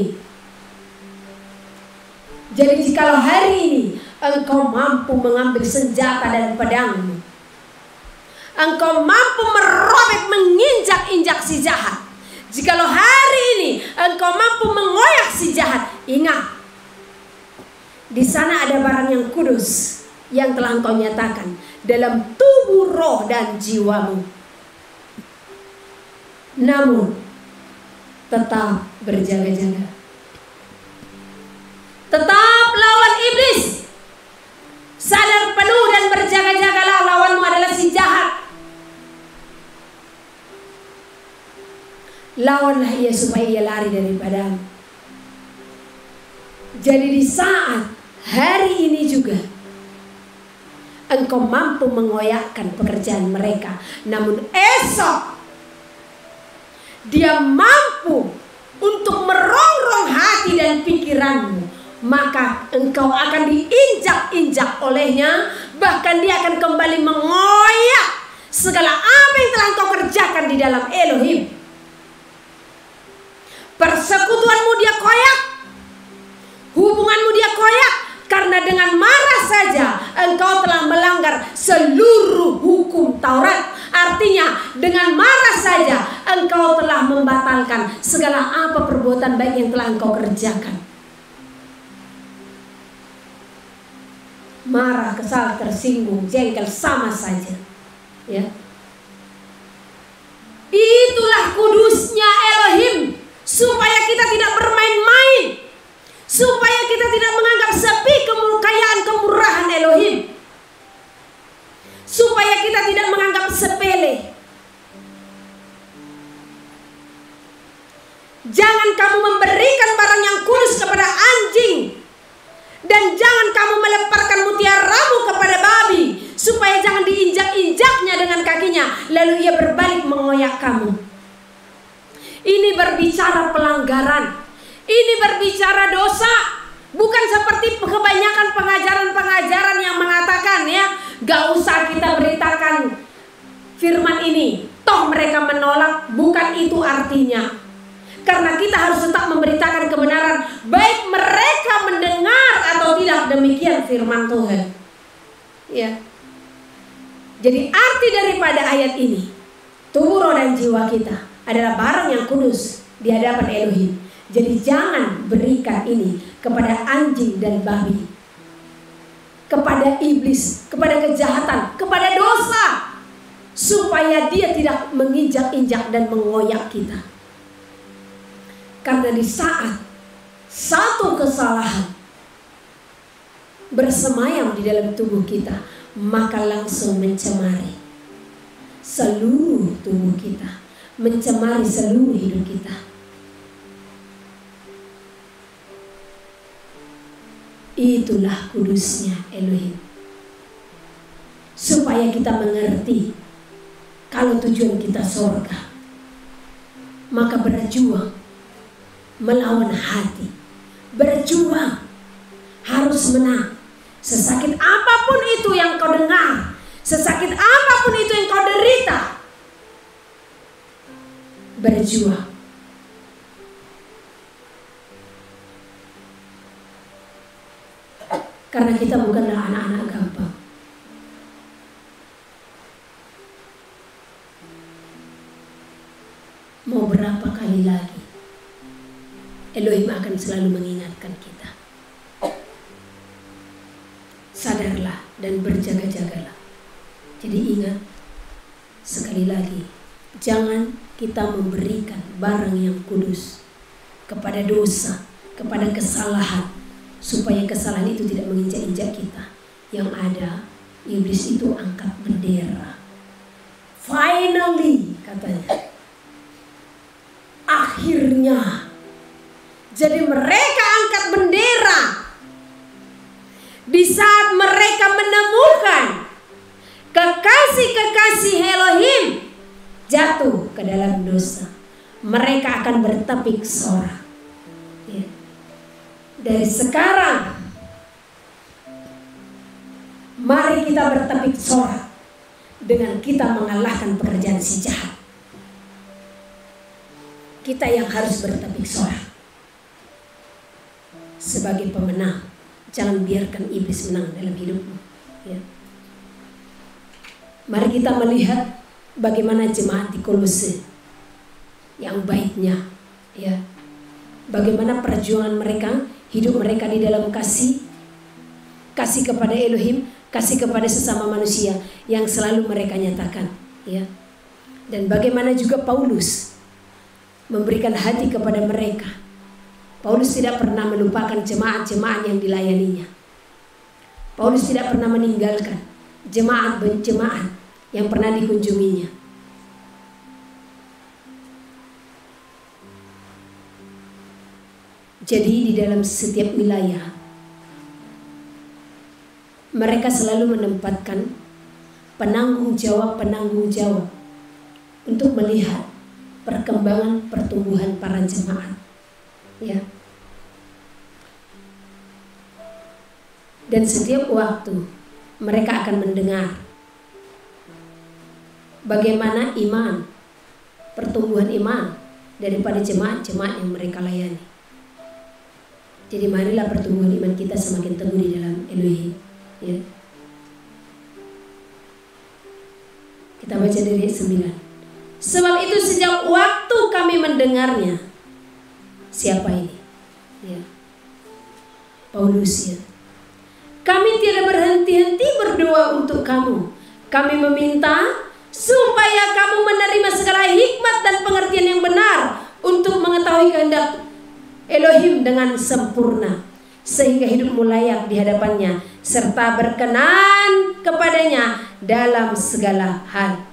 Jadi jikalau hari ini engkau mampu mengambil senjata dan pedangmu, engkau mampu merobek, menginjak-injak si jahat, jikalau hari ini engkau mampu mengoyak si jahat, ingat, di sana ada barang yang kudus yang telah engkau nyatakan dalam tubuh, roh, dan jiwamu. Namun tetap berjaga-jaga, tetap lawan iblis. Sadar penuh dan berjaga-jagalah, lawanmu adalah si jahat. Lawanlah ia supaya ia lari daripadamu. Jadi di saat hari ini juga engkau mampu mengoyakkan pekerjaan mereka, namun esok dia mampu untuk merongrong hati dan pikiranmu, maka engkau akan diinjak-injak olehnya. Bahkan dia akan kembali mengoyak segala apa yang telah engkau kerjakan di dalam Elohim. Persekutuanmu dia koyak, hubunganmu dia koyak, karena dengan marah saja engkau telah melanggar seluruh hukum Taurat. Artinya dengan marah saja engkau telah membatalkan segala apa perbuatan baik yang telah engkau kerjakan. Marah, kesal, tersinggung, jengkel sama saja, ya. Itulah kudusnya Elohim, supaya lalu ia berbalik mengoyak kamu. Ini berbicara pelanggaran, ini berbicara dosa. Bukan seperti kebanyakan pengajaran-pengajaran yang mengatakan ya, gak usah kita beritakan firman ini, toh mereka menolak. Bukan itu artinya. Karena kita harus tetap memberitakan kebenaran, baik mereka mendengar atau tidak. Demikian firman Tuhan. Ya. Jadi arti daripada ayat ini, tubuh, roh, dan jiwa kita adalah barang yang kudus di hadapan Elohim. Jadi jangan berikan ini kepada anjing dan babi, kepada iblis, kepada kejahatan, kepada dosa, supaya dia tidak menginjak-injak dan mengoyak kita. Karena di saat satu kesalahan bersemayam di dalam tubuh kita, maka langsung mencemari seluruh tubuh kita, mencemari seluruh hidup kita. Itulah kudusnya Elohim. Supaya kita mengerti kalau tujuan kita surga, maka berjuang melawan hati, berjuang harus menang. Sesakit apapun itu yang kau dengar, sesakit apapun itu yang kau derita, berjuang. Karena kita bukanlah anak-anak gampang. Mau berapa kali lagi Elohim akan selalu mengingatkan kita. Sadarlah dan berjaga-jagalah. Jadi ingat, sekali lagi, jangan kita memberikan barang yang kudus kepada dosa, kepada kesalahan, supaya kesalahan itu tidak menginjak-injak kita. Yang ada, iblis itu angkat bendera. Finally, katanya, akhirnya. Jadi mereka angkat bendera di saat mereka menemukan kekasih-kekasih Elohim jatuh ke dalam dosa. Mereka akan bertepik sorak. Ya. Dari sekarang, mari kita bertepik sorak dengan kita mengalahkan pekerjaan si jahat. Kita yang harus bertepik sorak sebagai pemenang. Jangan biarkan iblis menang dalam hidupmu. Ya. Mari kita melihat bagaimana jemaat di Kolose yang baiknya, ya. Bagaimana perjuangan mereka, hidup mereka di dalam kasih, kasih kepada Elohim, kasih kepada sesama manusia yang selalu mereka nyatakan, ya. Dan bagaimana juga Paulus memberikan hati kepada mereka. Paulus tidak pernah melupakan jemaat-jemaat yang dilayaninya. Paulus tidak pernah meninggalkan jemaat-jemaat yang pernah dikunjunginya. Jadi di dalam setiap wilayah, mereka selalu menempatkan penanggung jawab-penanggung jawab untuk melihat perkembangan pertumbuhan para jemaat, ya. Dan setiap waktu mereka akan mendengar bagaimana iman, pertumbuhan iman daripada jemaat-jemaat yang mereka layani. Jadi marilah pertumbuhan iman kita semakin teguh di dalam Elohim, ya. Kita baca dari ayat sembilan. Sebab itu sejak waktu kami mendengarnya. Siapa ini? Ya. Paulus, ya. Kami tidak berhenti-henti berdoa untuk kamu. Kami meminta supaya kamu menerima segala hikmat dan pengertian yang benar untuk mengetahui kehendak Elohim dengan sempurna, sehingga hidupmu layak di hadapannya serta berkenan kepadanya dalam segala hal.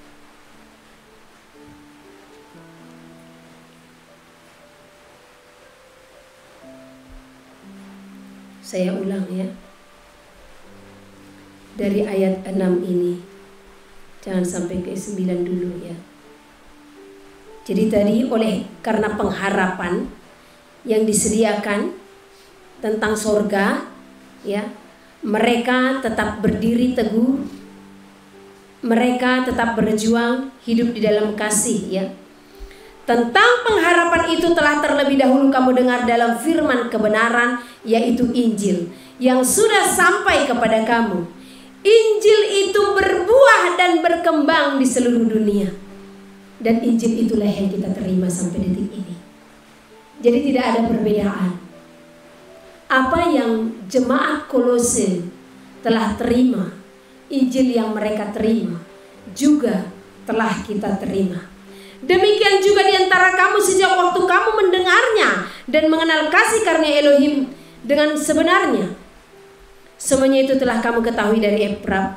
Saya ulang, ya. Dari ayat enam ini Jangan sampai ke sembilan dulu ya. Jadi tadi oleh karena pengharapan yang disediakan tentang sorga, ya, mereka tetap berdiri teguh, mereka tetap berjuang hidup di dalam kasih, ya. Tentang pengharapan itu telah terlebih dahulu kamu dengar dalam firman kebenaran, yaitu Injil yang sudah sampai kepada kamu. Injil itu berbuah dan berkembang di seluruh dunia, dan Injil itulah yang kita terima sampai detik ini. Jadi tidak ada perbedaan. Apa yang jemaat Kolose telah terima, Injil yang mereka terima juga telah kita terima. Demikian juga di antara kamu sejak waktu kamu mendengarnya dan mengenal kasih karunia Elohim dengan sebenarnya. Semuanya itu telah kamu ketahui dari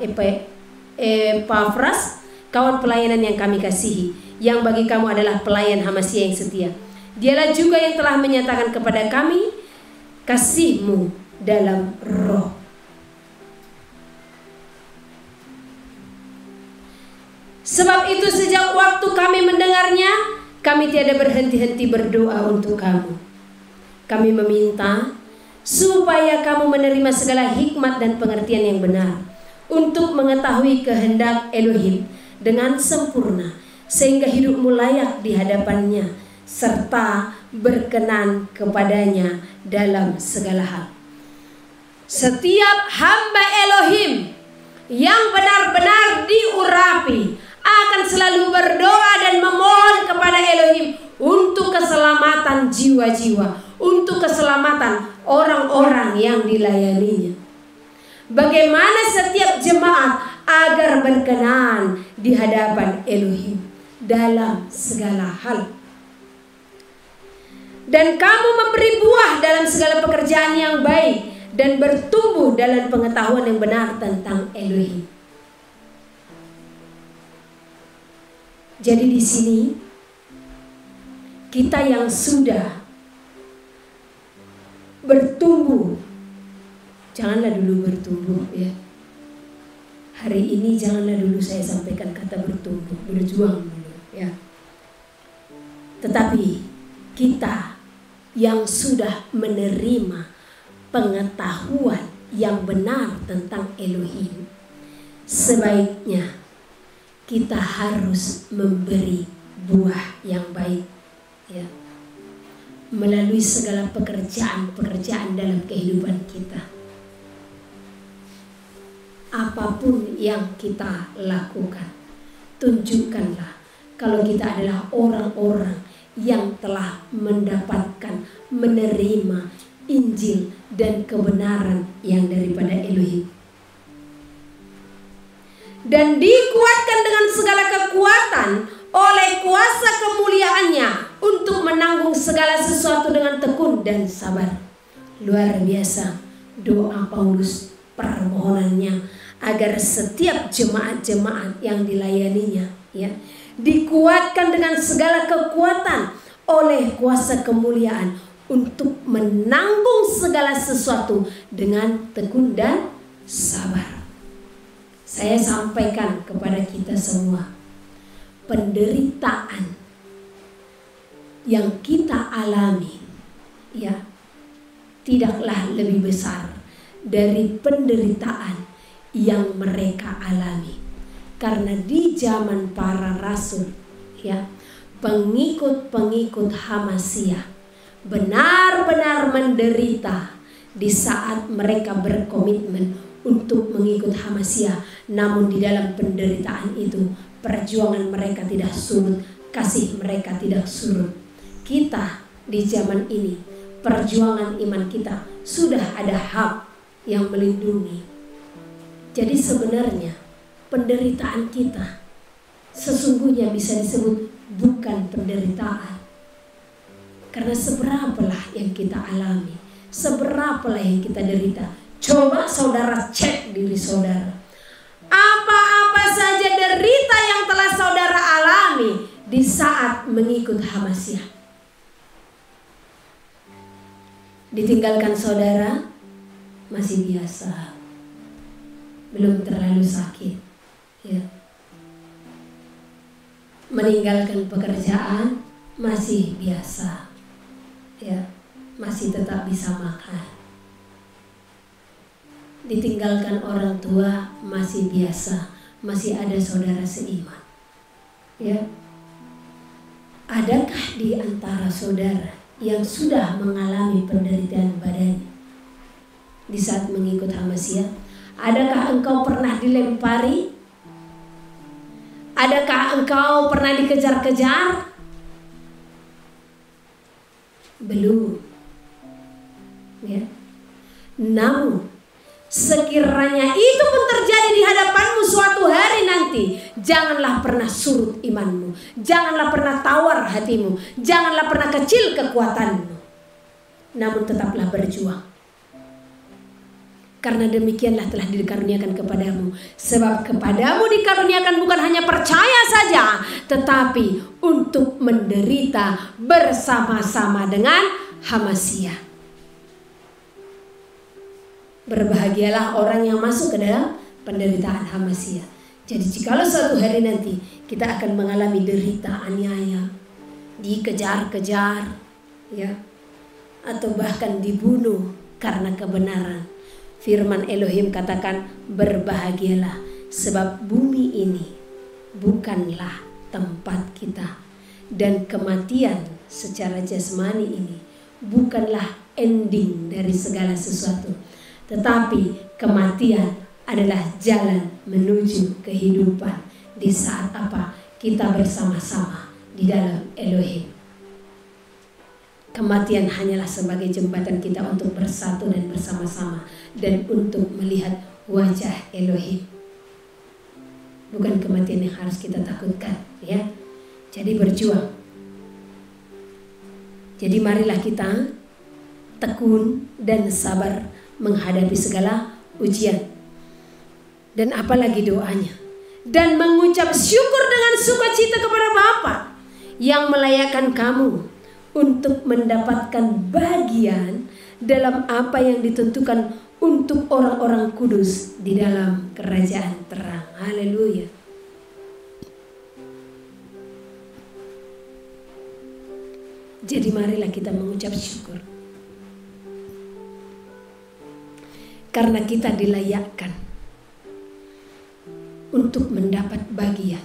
Epafras, kawan pelayanan yang kami kasihi, yang bagi kamu adalah pelayan Hamasia yang setia. Dialah juga yang telah menyatakan kepada kami kasih-Mu dalam roh. Sebab itu sejak waktu kami mendengarnya, kami tiada berhenti-henti berdoa untuk kamu. Kami meminta supaya kamu menerima segala hikmat dan pengertian yang benar, untuk mengetahui kehendak Elohim dengan sempurna, sehingga hidupmu layak di hadapannya, serta berkenan kepadanya dalam segala hal. Setiap hamba Elohim yang benar-benar diurapi akan selalu berdoa dan memohon kepada Elohim untuk keselamatan jiwa-jiwa, untuk keselamatan orang-orang yang dilayaninya. Bagaimana setiap jemaat agar berkenan di hadapan Elohim dalam segala hal. Dan kamu memberi buah dalam segala pekerjaan yang baik dan bertumbuh dalam pengetahuan yang benar tentang Elohim. Jadi di sini kita yang sudah bertumbuh, janganlah dulu bertumbuh ya. Hari ini janganlah dulu saya sampaikan kata bertumbuh, berjuang dulu ya. Tetapi kita yang sudah menerima pengetahuan yang benar tentang Elohim, sebaiknya kita harus memberi buah yang baik ya, melalui segala pekerjaan-pekerjaan dalam kehidupan kita. Apapun yang kita lakukan, tunjukkanlah kalau kita adalah orang-orang yang telah mendapatkan, menerima Injil dan kebenaran yang daripada Elohim, dan dikuatkan dengan segala kekuatan oleh kuasa kemuliaannya untuk menanggung segala sesuatu dengan tekun dan sabar. Luar biasa doa Paulus, permohonannya agar setiap jemaat-jemaat yang dilayaninya ya, dikuatkan dengan segala kekuatan oleh kuasa kemuliaan untuk menanggung segala sesuatu dengan tekun dan sabar. Saya sampaikan kepada kita semua, penderitaan yang kita alami ya, tidaklah lebih besar dari penderitaan yang mereka alami. Karena di zaman para rasul ya, pengikut-pengikut Hamasia benar-benar menderita di saat mereka berkomitmen untuk mengikut Hamasia. Namun di dalam penderitaan itu perjuangan mereka tidak surut, kasih mereka tidak surut. Kita di zaman ini, perjuangan iman kita sudah ada hak yang melindungi. Jadi sebenarnya penderitaan kita sesungguhnya bisa disebut bukan penderitaan. Karena seberapalah yang kita alami, seberapalah yang kita derita. Coba saudara cek diri saudara, apa-apa saja derita yang telah saudara alami di saat mengikut Hamasia. Ditinggalkan saudara masih biasa, belum terlalu sakit ya. meninggalkan pekerjaan masih biasa, ya, masih tetap bisa makan. Ditinggalkan orang tua masih biasa, masih ada saudara seiman, ya. Adakah di antara saudara yang sudah mengalami penderitaan badannya di saat mengikut Hamasya? Adakah engkau pernah dilempari? Adakah engkau pernah dikejar-kejar? Belum, ya. Namun sekiranya itu pun terjadi di hadapanmu suatu hari nanti, janganlah pernah surut imanmu, janganlah pernah tawar hatimu, janganlah pernah kecil kekuatanmu, namun tetaplah berjuang. Karena demikianlah telah dikaruniakan kepadamu. Sebab kepadamu dikaruniakan bukan hanya percaya saja, tetapi untuk menderita bersama-sama dengan Hamasya. Berbahagialah orang yang masuk ke dalam penderitaan Hamasya. Jadi jikalau suatu hari nanti kita akan mengalami derita, aniaya, dikejar-kejar, ya, atau bahkan dibunuh karena kebenaran, firman Elohim katakan, berbahagialah sebab bumi ini bukanlah tempat kita, dan kematian secara jasmani ini bukanlah ending dari segala sesuatu, tetapi kematian adalah jalan menuju kehidupan di saat apa? Kita bersama-sama di dalam Elohim. Kematian hanyalah sebagai jembatan kita untuk bersatu dan bersama-sama dan untuk melihat wajah Elohim. Bukan kematian yang harus kita takutkan, ya. Jadi berjuang. Jadi marilah kita tekun dan sabar menghadapi segala ujian. Dan apalagi doanya. Dan mengucap syukur dengan sukacita kepada Bapa yang melayakkan kamu untuk mendapatkan bagian dalam apa yang ditentukan untuk orang-orang kudus di dalam kerajaan terang. Haleluya. Jadi marilah kita mengucap syukur. Karena kita dilayakkan untuk mendapat bagian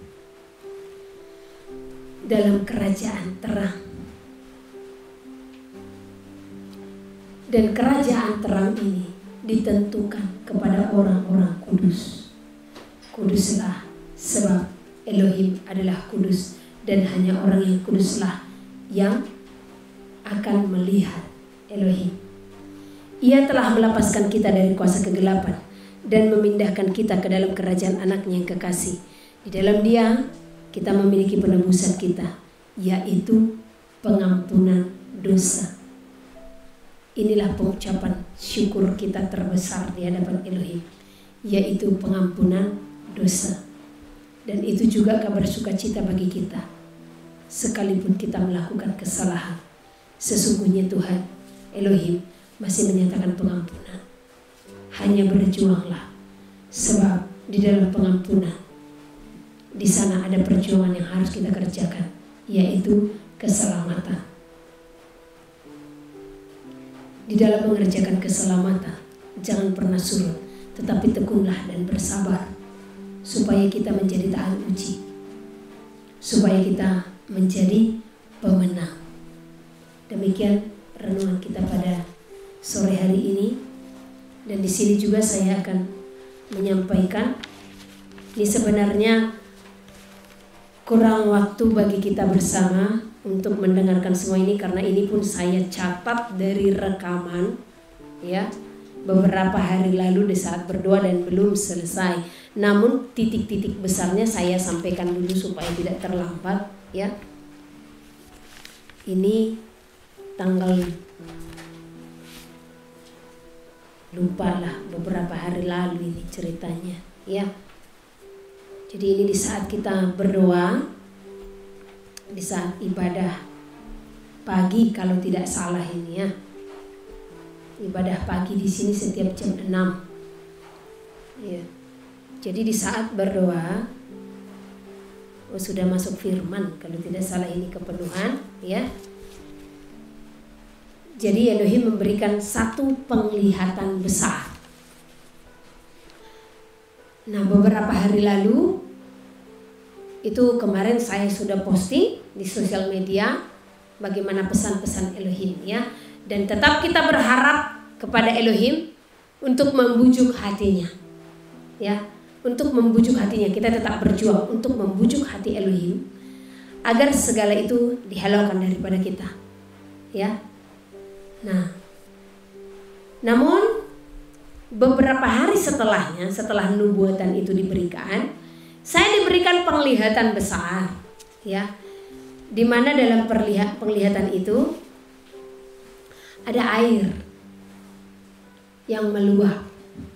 dalam kerajaan terang. Dan kerajaan terang ini ditentukan kepada orang-orang kudus. Kuduslah sebab Elohim adalah kudus, dan hanya orang yang kuduslah yang akan melihat Elohim. Ia telah melepaskan kita dari kuasa kegelapan dan memindahkan kita ke dalam kerajaan anaknya yang kekasih. Di dalam Dia kita memiliki penebusan kita, yaitu pengampunan dosa. Inilah pengucapan syukur kita terbesar di hadapan Elohim, yaitu pengampunan dosa. Dan itu juga kabar sukacita bagi kita, sekalipun kita melakukan kesalahan. Sesungguhnya Tuhan Elohim masih menyatakan pengampunan. Hanya berjuanglah, sebab di dalam pengampunan di sana ada perjuangan yang harus kita kerjakan, yaitu keselamatan. Di dalam mengerjakan keselamatan, jangan pernah surut, tetapi tekunlah dan bersabar, supaya kita menjadi tahan uji, supaya kita menjadi pemenang. Demikian renungan kita pada sore hari ini. Dan di sini juga saya akan menyampaikan, ini sebenarnya kurang waktu bagi kita bersama untuk mendengarkan semua ini, karena ini pun saya catat dari rekaman, ya, beberapa hari lalu di saat berdoa dan belum selesai. Namun titik-titik besarnya saya sampaikan dulu supaya tidak terlambat, ya. Ini tanggal, lupa lah, beberapa hari lalu ini ceritanya, ya. Jadi ini di saat kita berdoa, di saat ibadah pagi kalau tidak salah ini, ya. Ibadah pagi di sini setiap jam enam. Ya. Jadi di saat berdoa Oh, sudah masuk firman kalau tidak salah ini kepenuhan, ya. Jadi Elohim memberikan satu penglihatan besar. Nah, beberapa hari lalu itu kemarin saya sudah posting di sosial media bagaimana pesan-pesan Elohim, ya. Dan tetap kita berharap kepada Elohim untuk membujuk hatinya, ya. Untuk membujuk hatinya, kita tetap berjuang untuk membujuk hati Elohim agar segala itu dihalaukan daripada kita, ya. Nah, namun beberapa hari setelahnya, setelah nubuatan itu diberikan, saya diberikan penglihatan besar, ya, di mana dalam perlihat penglihatan itu ada air yang meluap,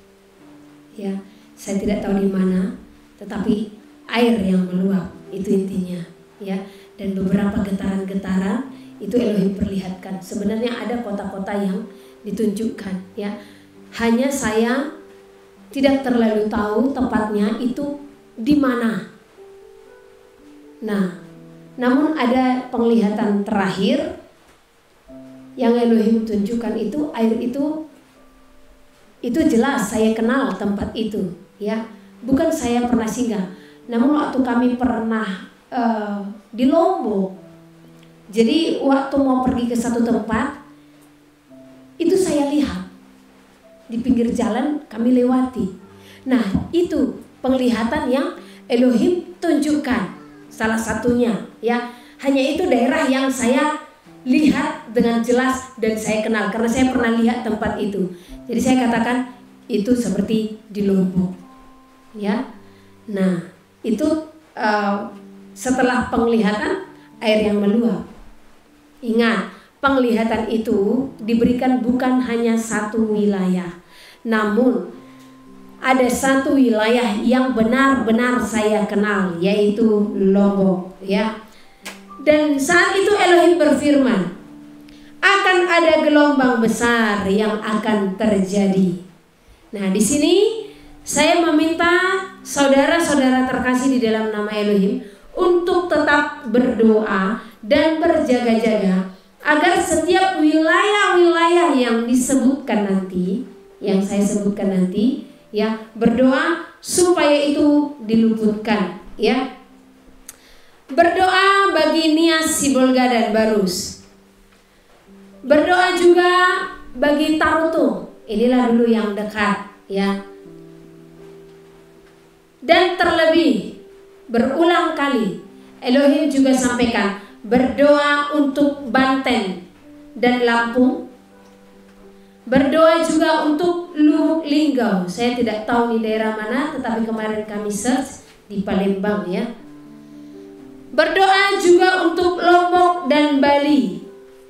ya. Saya tidak tahu di mana, tetapi air yang meluap itu intinya, ya. Dan beberapa getaran-getaran itu Elohim perlihatkan. Sebenarnya ada kota-kota yang ditunjukkan, ya. Hanya saya tidak terlalu tahu tepatnya itu di mana. Nah, namun ada penglihatan terakhir yang Elohim tunjukkan itu air itu itu jelas saya kenal tempat itu, ya. Bukan saya pernah singgah, namun waktu kami pernah uh, di Lombok. Jadi waktu mau pergi ke satu tempat itu saya lihat di pinggir jalan kami lewati. Nah, itu penglihatan yang Elohim tunjukkan salah satunya, ya. Hanya itu daerah yang saya lihat dengan jelas dan saya kenal karena saya pernah lihat tempat itu. Jadi saya katakan itu seperti di Lombok, ya. Nah, itu uh, setelah penglihatan air yang meluap. Ingat, penglihatan itu diberikan bukan hanya satu wilayah, namun ada satu wilayah yang benar-benar saya kenal, yaitu Lombok, ya. Dan saat itu Elohim berfirman, akan ada gelombang besar yang akan terjadi. Nah, di sini saya meminta saudara-saudara terkasih di dalam nama Elohim untuk tetap berdoa dan berjaga-jaga agar setiap wilayah-wilayah yang disebutkan nanti, yang saya sebutkan nanti, ya, berdoa supaya itu diluputkan, ya. Berdoa bagi Nias, Sibolga dan Barus. Berdoa juga bagi Tarutung. Inilah dulu yang dekat, ya. Dan terlebih berulang kali Elohim juga sampaikan berdoa untuk Banten dan Lampung. Berdoa juga untuk Lubuk Linggau. Saya tidak tahu di daerah mana, tetapi kemarin kami search di Palembang, ya. Berdoa juga untuk Lombok dan Bali.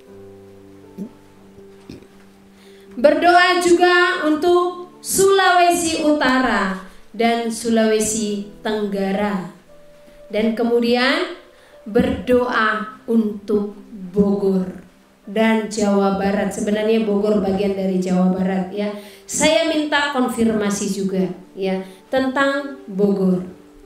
Berdoa juga untuk Sulawesi Utara dan Sulawesi Tenggara. Dan kemudian berdoa untuk Bogor dan Jawa Barat. Sebenarnya Bogor bagian dari Jawa Barat, ya. Saya minta konfirmasi juga, ya, tentang Bogor.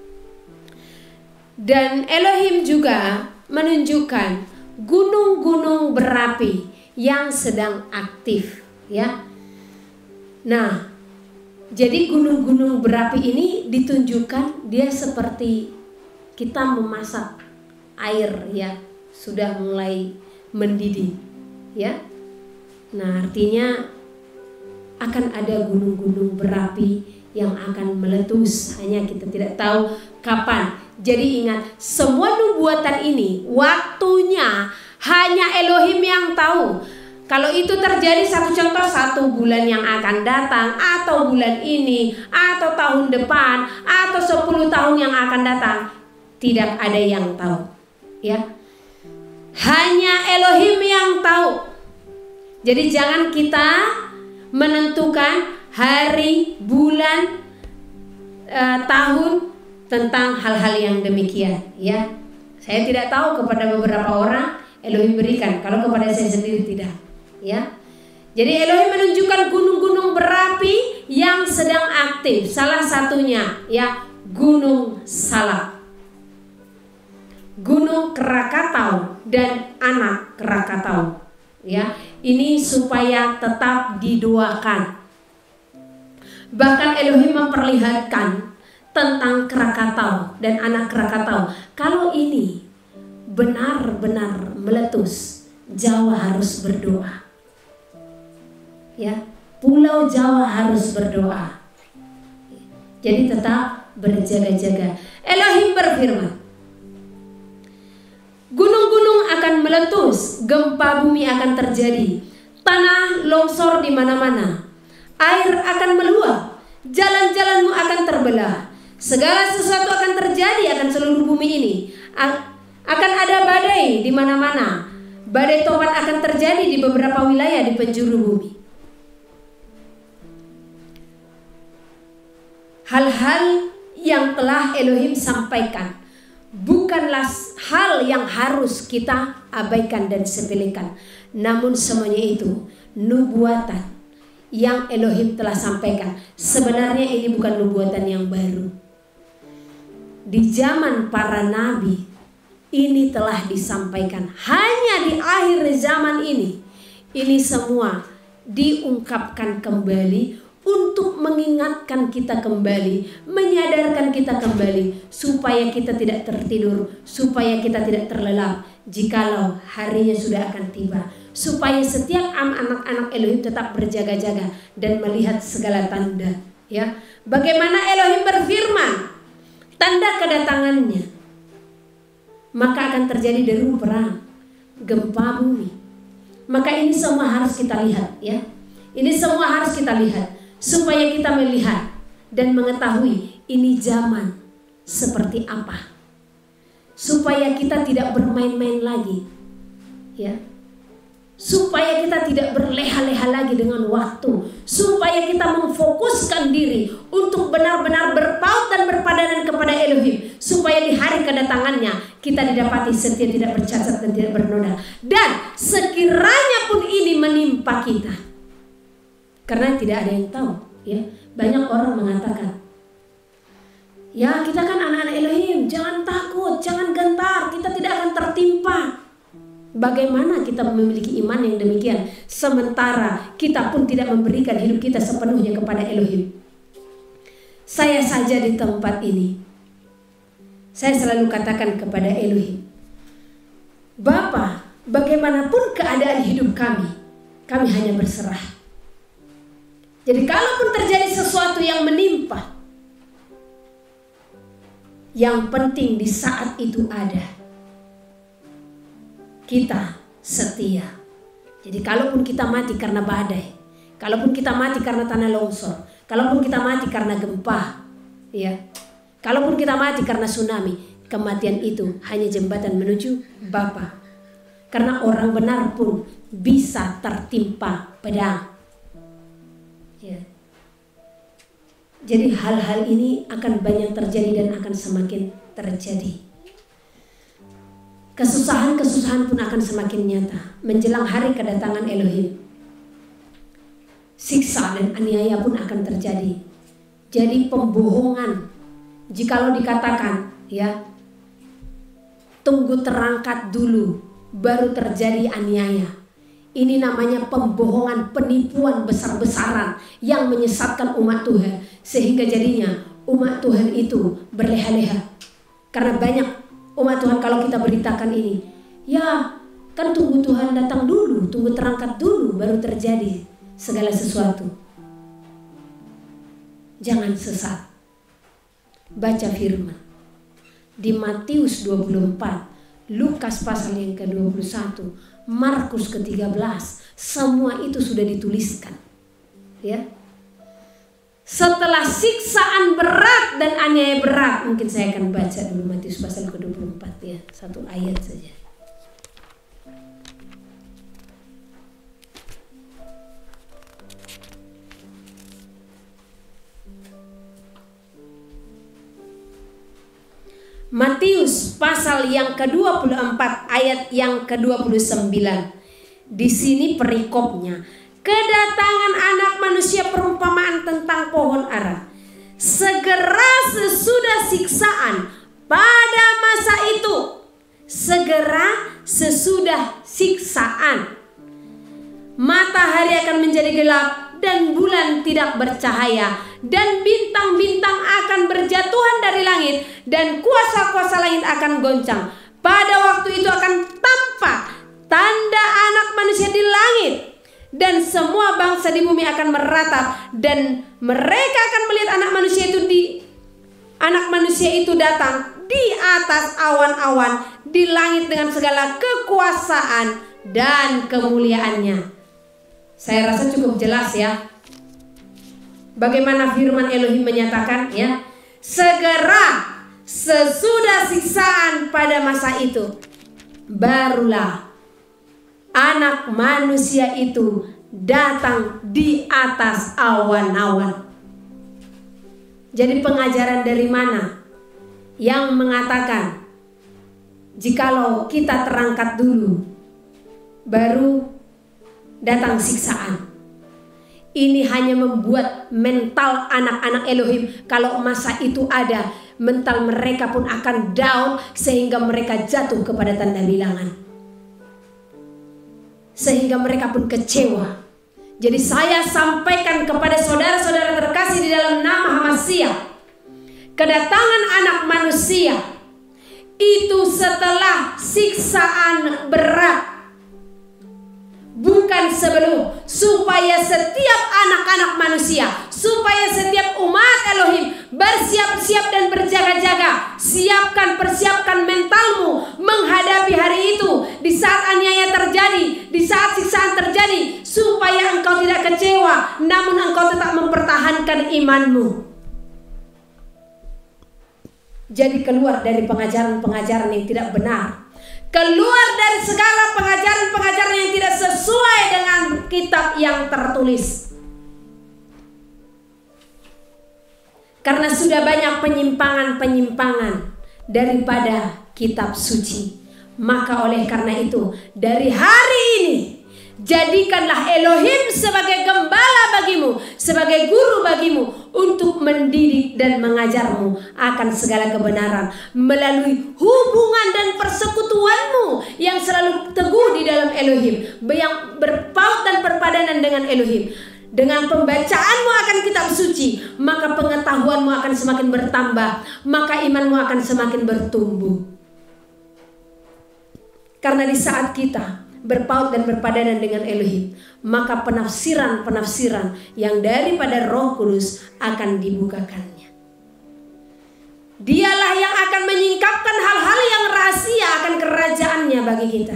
Dan Elohim juga menunjukkan gunung-gunung berapi yang sedang aktif, ya. Nah, jadi gunung-gunung berapi ini ditunjukkan dia seperti kita memasak air, ya, sudah mulai mendidih, ya. Nah, artinya akan ada gunung-gunung berapi yang akan meletus, hanya kita tidak tahu kapan. Jadi ingat, semua nubuatan ini waktunya hanya Elohim yang tahu. Kalau itu terjadi, satu contoh, satu bulan yang akan datang, atau bulan ini, atau tahun depan, atau sepuluh tahun yang akan datang, tidak ada yang tahu, ya. Hanya Elohim yang tahu. Jadi jangan kita menentukan hari, bulan, eh, tahun tentang hal-hal yang demikian, ya. Saya tidak tahu kepada beberapa orang Elohim berikan, kalau kepada saya sendiri tidak, ya. Jadi Elohim menunjukkan gunung-gunung berapi yang sedang aktif. Salah satunya, ya, Gunung Salak. Gunung Krakatau dan anak Krakatau. Ya, ini supaya tetap didoakan. Bahkan Elohim memperlihatkan tentang Krakatau dan anak Krakatau. Kalau ini benar-benar meletus, Jawa harus berdoa. Ya, Pulau Jawa harus berdoa. Jadi tetap berjaga-jaga. Elohim berfirman, gunung-gunung akan meletus, gempa bumi akan terjadi, tanah longsor di mana-mana, air akan meluap, jalan-jalanmu akan terbelah, segala sesuatu akan terjadi akan seluruh bumi ini. Akan ada badai di mana-mana, badai topan akan terjadi di beberapa wilayah di penjuru bumi. Hal-hal yang telah Elohim sampaikan bukanlah hal yang harus kita abaikan dan sepelekan. Namun semuanya itu nubuatan yang Elohim telah sampaikan. Sebenarnya ini bukan nubuatan yang baru. Di zaman para nabi ini telah disampaikan. Hanya di akhir zaman ini, ini semua diungkapkan kembali untuk mengingatkan kita kembali, menyadarkan kita kembali, supaya kita tidak tertidur, supaya kita tidak terlelap jikalau harinya sudah akan tiba, supaya setiap anak-anak Elohim tetap berjaga-jaga dan melihat segala tanda. Ya, bagaimana Elohim berfirman, tanda kedatangannya, maka akan terjadi deru perang, gempa bumi. Maka ini semua harus kita lihat, ya. Ini semua harus kita lihat, supaya kita melihat dan mengetahui ini zaman seperti apa. Supaya kita tidak bermain-main lagi, ya. Supaya kita tidak berleha-leha lagi dengan waktu. Supaya kita memfokuskan diri untuk benar-benar berpaut dan berpadanan kepada Elohim. Supaya di hari kedatangannya kita didapati setia, tidak bercacat dan tidak bernoda. Dan sekiranya pun ini menimpa kita, karena tidak ada yang tahu, ya. Banyak orang mengatakan, ya kita kan anak-anak Elohim, jangan takut, jangan gentar, kita tidak akan tertimpa. Bagaimana kita memiliki iman yang demikian, sementara kita pun tidak memberikan hidup kita sepenuhnya kepada Elohim? Saya saja di tempat ini, saya selalu katakan kepada Elohim, Bapa, bagaimanapun keadaan hidup kami, kami hanya berserah. Jadi kalaupun terjadi sesuatu yang menimpa, yang penting di saat itu ada kita setia. Jadi kalaupun kita mati karena badai, kalaupun kita mati karena tanah longsor, kalaupun kita mati karena gempa, ya, kalaupun kita mati karena tsunami, kematian itu hanya jembatan menuju Bapa. Karena orang benar pun bisa tertimpa pedang. Ya. Jadi hal-hal ini akan banyak terjadi dan akan semakin terjadi. Kesusahan-kesusahan pun akan semakin nyata menjelang hari kedatangan Elohim. Siksa dan aniaya pun akan terjadi. Jadi pembohongan, jikalau dikatakan, ya, tunggu terangkat dulu baru terjadi aniaya. Ini namanya pembohongan, penipuan besar-besaran yang menyesatkan umat Tuhan, sehingga jadinya umat Tuhan itu berleha-leha. Karena banyak umat Tuhan kalau kita beritakan ini, ya kan tunggu Tuhan datang dulu, tunggu terangkat dulu baru terjadi segala sesuatu. Jangan sesat. Baca firman di Matius dua puluh empat, Lukas pasal yang ke dua puluh satu, Markus ke tiga belas, semua itu sudah dituliskan, ya. Setelah siksaan berat dan aniaya berat, mungkin saya akan baca dulu Matius pasal ke dua puluh empat, ya, satu ayat saja. Matius pasal yang ke dua puluh empat ayat yang ke dua puluh sembilan. Di sini perikopnya. Kedatangan anak manusia perumpamaan tentang pohon ara. Segera sesudah siksaan pada masa itu, gelap dan bulan tidak bercahaya, dan bintang-bintang akan berjatuhan dari langit, dan kuasa-kuasa langit akan goncang. Pada waktu itu akan tampak tanda Anak Manusia di langit, dan semua bangsa di bumi akan meratap, dan mereka akan melihat Anak Manusia itu di Anak Manusia itu datang di atas awan-awan di langit dengan segala kekuasaan dan kemuliaannya. Saya rasa cukup jelas ya bagaimana firman Elohim menyatakan ya, segera sesudah siksaan pada masa itu barulah Anak Manusia itu datang di atas awan-awan. Jadi pengajaran dari mana yang mengatakan jikalau kita terangkat dulu baru datang siksaan? Ini hanya membuat mental anak-anak Elohim, kalau masa itu ada, mental mereka pun akan down sehingga mereka jatuh kepada tanda bilangan, sehingga mereka pun kecewa. Jadi saya sampaikan kepada saudara-saudara terkasih di dalam nama Hamasiah, kedatangan Anak Manusia itu setelah siksaan berat, bukan sebelum, supaya setiap anak-anak manusia, supaya setiap umat Elohim bersiap-siap dan berjaga-jaga. Siapkan, persiapkan mentalmu menghadapi hari itu, di saat aniaya terjadi, di saat siksaan terjadi, supaya engkau tidak kecewa, namun engkau tetap mempertahankan imanmu. Jadi keluar dari pengajaran-pengajaran yang tidak benar, keluar dari segala pengajaran-pengajaran yang tidak sesuai dengan kitab yang tertulis. Karena sudah banyak penyimpangan-penyimpangan daripada kitab suci. Maka oleh karena itu, dari hari ini jadikanlah Elohim sebagai gembala bagimu, sebagai guru bagimu, untuk mendidik dan mengajarmu akan segala kebenaran melalui hubungan dan persekutuanmu yang selalu teguh di dalam Elohim, yang berpaut dan berpadanan dengan Elohim. Dengan pembacaanmu akan kitab suci, maka pengetahuanmu akan semakin bertambah, maka imanmu akan semakin bertumbuh. Karena di saat kita berpaut dan berpadanan dengan Elohim, maka penafsiran-penafsiran yang daripada Roh Kudus akan dibukakannya. Dialah yang akan menyingkapkan hal-hal yang rahasia akan kerajaannya bagi kita.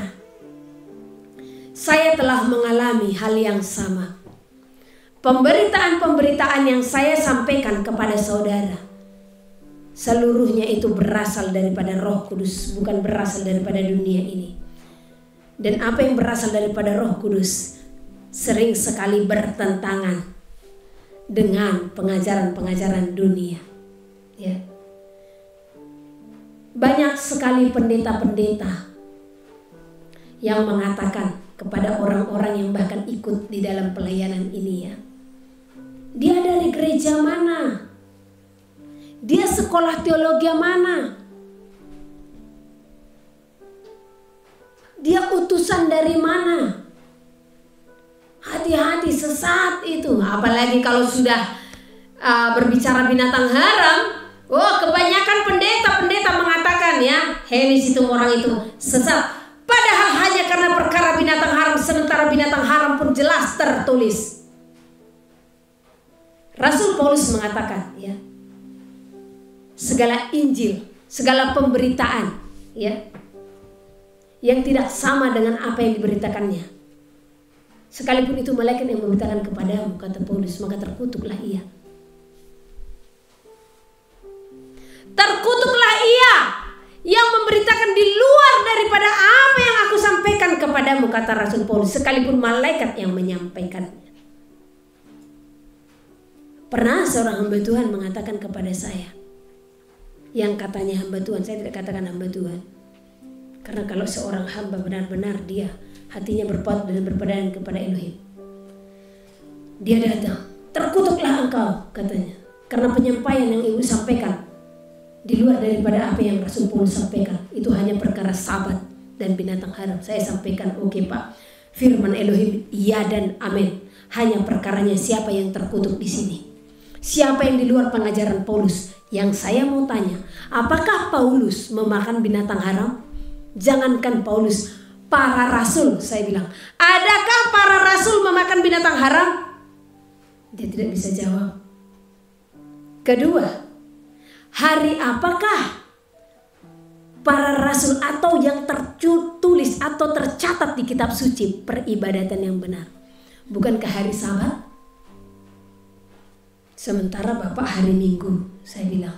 Saya telah mengalami hal yang sama. Pemberitaan-pemberitaan yang saya sampaikan kepada saudara, seluruhnya itu berasal daripada Roh Kudus, bukan berasal daripada dunia ini. Dan apa yang berasal daripada Roh Kudus sering sekali bertentangan dengan pengajaran-pengajaran dunia. Ya. Banyak sekali pendeta-pendeta yang mengatakan kepada orang-orang yang bahkan ikut di dalam pelayanan ini, ya, dia dari gereja mana? Dia sekolah teologi mana? Dia utusan dari mana? Hati-hati, sesat itu. Apalagi kalau sudah uh, berbicara binatang haram. Oh, kebanyakan pendeta-pendeta mengatakan, ya, Henis itu orang itu sesat. Padahal hanya karena perkara binatang haram, sementara binatang haram pun jelas tertulis. Rasul Paulus mengatakan, ya, segala Injil, segala pemberitaan, ya, yang tidak sama dengan apa yang diberitakannya, sekalipun itu malaikat yang memberitakan kepadamu, kata Paulus, maka terkutuklah ia. Terkutuklah ia yang memberitakan di luar daripada apa yang aku sampaikan kepadamu, kata Rasul Paulus, sekalipun malaikat yang menyampaikannya. Pernah seorang hamba Tuhan mengatakan kepada saya, yang katanya hamba Tuhan, saya tidak katakan hamba Tuhan, karena kalau seorang hamba benar-benar dia hatinya berpaut dan berpadanan kepada Elohim, dia datang, terkutuklah engkau, katanya, karena penyampaian yang ibu sampaikan di luar daripada apa yang Rasul Paulus sampaikan, itu hanya perkara sabat dan binatang haram. Saya sampaikan, oke okay, Pak, firman Elohim iya dan amin. Hanya perkaranya siapa yang terkutuk di sini? Siapa yang di luar pengajaran Paulus? Yang saya mau tanya, apakah Paulus memakan binatang haram? Jangankan Paulus, para rasul, saya bilang, adakah para rasul memakan binatang haram? Dia tidak bisa jawab. Kedua, hari apakah para rasul atau yang tertulis atau tercatat di kitab suci peribadatan yang benar? Bukankah hari Sabat? Sementara Bapak hari Minggu, saya bilang.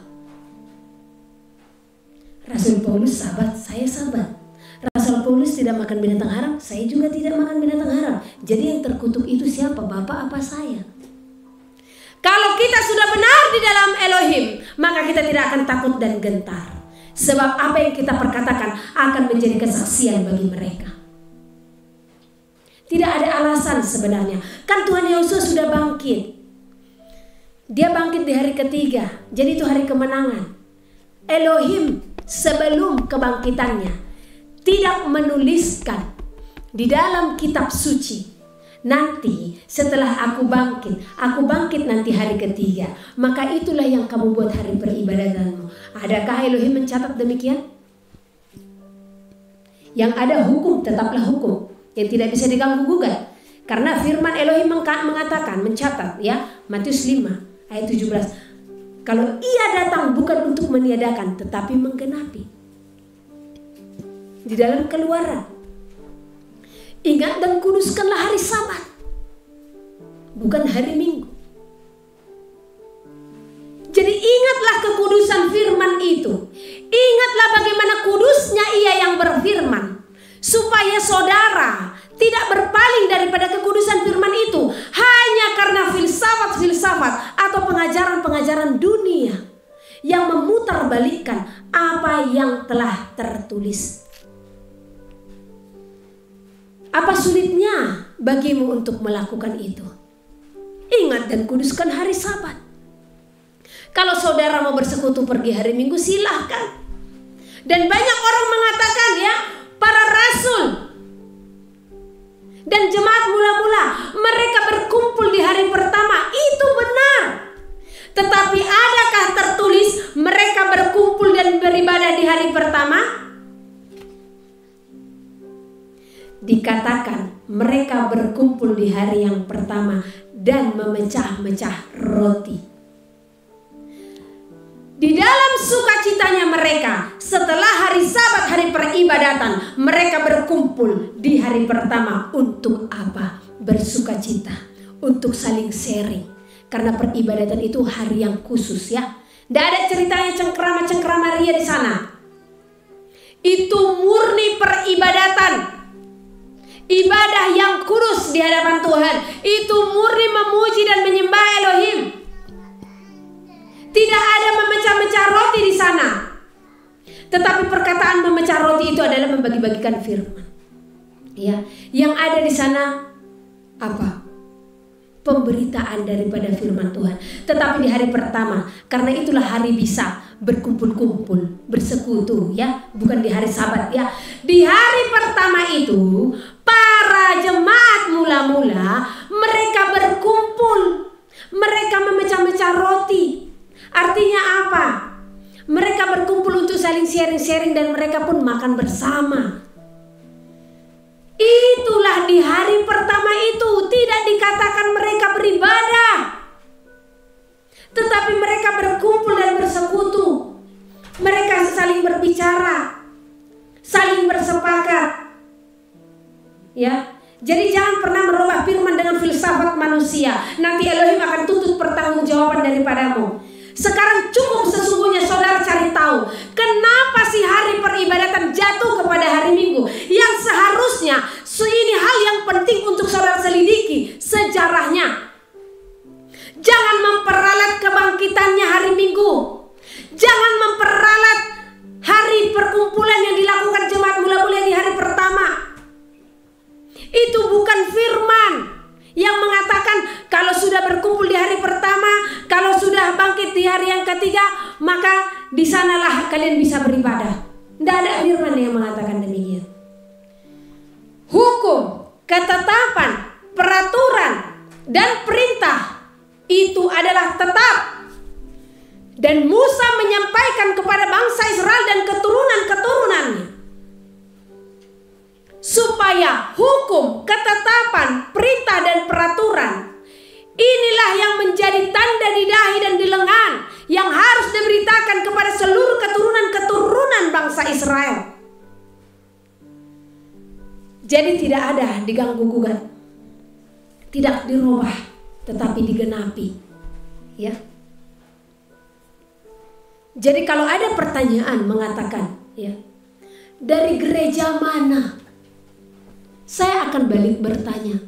Rasul Paulus Sabat, saya Sabat. Rasul Paulus tidak makan binatang haram, saya juga tidak makan binatang haram. Jadi yang terkutuk itu siapa? Bapak apa saya? Kalau kita sudah benar di dalam Elohim, maka kita tidak akan takut dan gentar. Sebab apa yang kita perkatakan akan menjadi kesaksian bagi mereka. Tidak ada alasan sebenarnya. Kan Tuhan Yesus sudah bangkit. Dia bangkit di hari ketiga. Jadi itu hari kemenangan. Elohim sebelum kebangkitannya tidak menuliskan di dalam kitab suci, nanti setelah aku bangkit, aku bangkit nanti hari ketiga, maka itulah yang kamu buat hari peribadatanmu. Adakah Elohim mencatat demikian? Yang ada hukum tetaplah hukum, yang tidak bisa diganggu gugat. Karena firman Elohim mengatakan, mencatat ya, Matius lima ayat tujuh belas, kalau ia datang bukan untuk meniadakan tetapi menggenapi. Di dalam Keluaran, ingat dan kuduskanlah hari Sabat, bukan hari Minggu. Jadi ingatlah kekudusan firman itu. Ingatlah bagaimana kudusnya ia yang berfirman, supaya saudara tidak berpaling daripada kekudusan firman itu hanya karena filsafat-filsafat atau pengajaran-pengajaran dunia yang memutarbalikkan apa yang telah tertulis. Apa sulitnya bagimu untuk melakukan itu? Ingat dan kuduskan hari Sabat. Kalau saudara mau bersekutu pergi hari Minggu, silahkan. Dan banyak orang mengatakan ya, para rasul dan jemaat mula-mula mereka berkumpul di hari pertama, itu benar. Tetapi adakah tertulis mereka berkumpul dan beribadah di hari pertama? Dikatakan mereka berkumpul di hari yang pertama dan memecah-mecah roti. Di dalam sukacitanya mereka, setelah hari Sabat, hari peribadatan, mereka berkumpul di hari pertama untuk apa? Bersukacita, untuk saling sharing. Karena peribadatan itu hari yang khusus ya. Tidak ada ceritanya cengkrama-cengkrama ria di sana. Itu murni peribadatan. Ibadah yang kudus di hadapan Tuhan. Itu murni memuji dan menyembah Elohim. Tidak ada memecah-mecah roti di sana. Tetapi perkataan memecah roti itu adalah membagi-bagikan firman. Ya, yang ada di sana apa? Pemberitaan daripada firman Tuhan. Tetapi di hari pertama, karena itulah hari bisa berkumpul-kumpul, bersekutu ya, bukan di hari Sabat ya. Di hari pertama itu, para jemaat mula-mula mereka berkumpul. Mereka memecah-mecah roti. Artinya apa? Mereka berkumpul untuk saling sharing-sharing dan mereka pun makan bersama. Itulah di hari pertama itu, tidak dikatakan mereka beribadah, tetapi mereka berkumpul dan bersekutu. Mereka saling berbicara, saling bersepakat. Ya, jadi jangan pernah merubah firman dengan filsafat manusia. Nanti Elohim akan tuntut pertanggungjawaban daripadamu. Sekarang cukup sesungguhnya saudara cari tahu kenapa sih hari peribadatan jatuh kepada hari Minggu, yang seharusnya ini hal yang penting untuk saudara selidiki sejarahnya. Jangan memperalat kebangkitannya hari Minggu. Jangan memperalat hari perkumpulan yang dilakukan jemaat mula-mula di hari pertama. Itu bukan firman yang mengatakan kalau sudah berkumpul di hari pertama, kalau sudah bangkit di hari yang ketiga, maka di sanalah kalian bisa beribadah. Tidak ada firman yang mengatakan demikian. Hukum, ketetapan, peraturan dan perintah itu adalah tetap. Dan Musa menyampaikan kepada bangsa Israel dan keturunan-keturunannya supaya hukum, ketetapan, perintah dan peraturan inilah yang menjadi tanda di dahi dan di lengan yang harus diberitakan kepada seluruh keturunan-keturunan bangsa Israel. Jadi tidak ada diganggu gugat, tidak dirubah, tetapi digenapi. Ya. Jadi kalau ada pertanyaan mengatakan, ya, dari gereja mana? Saya akan balik bertanya.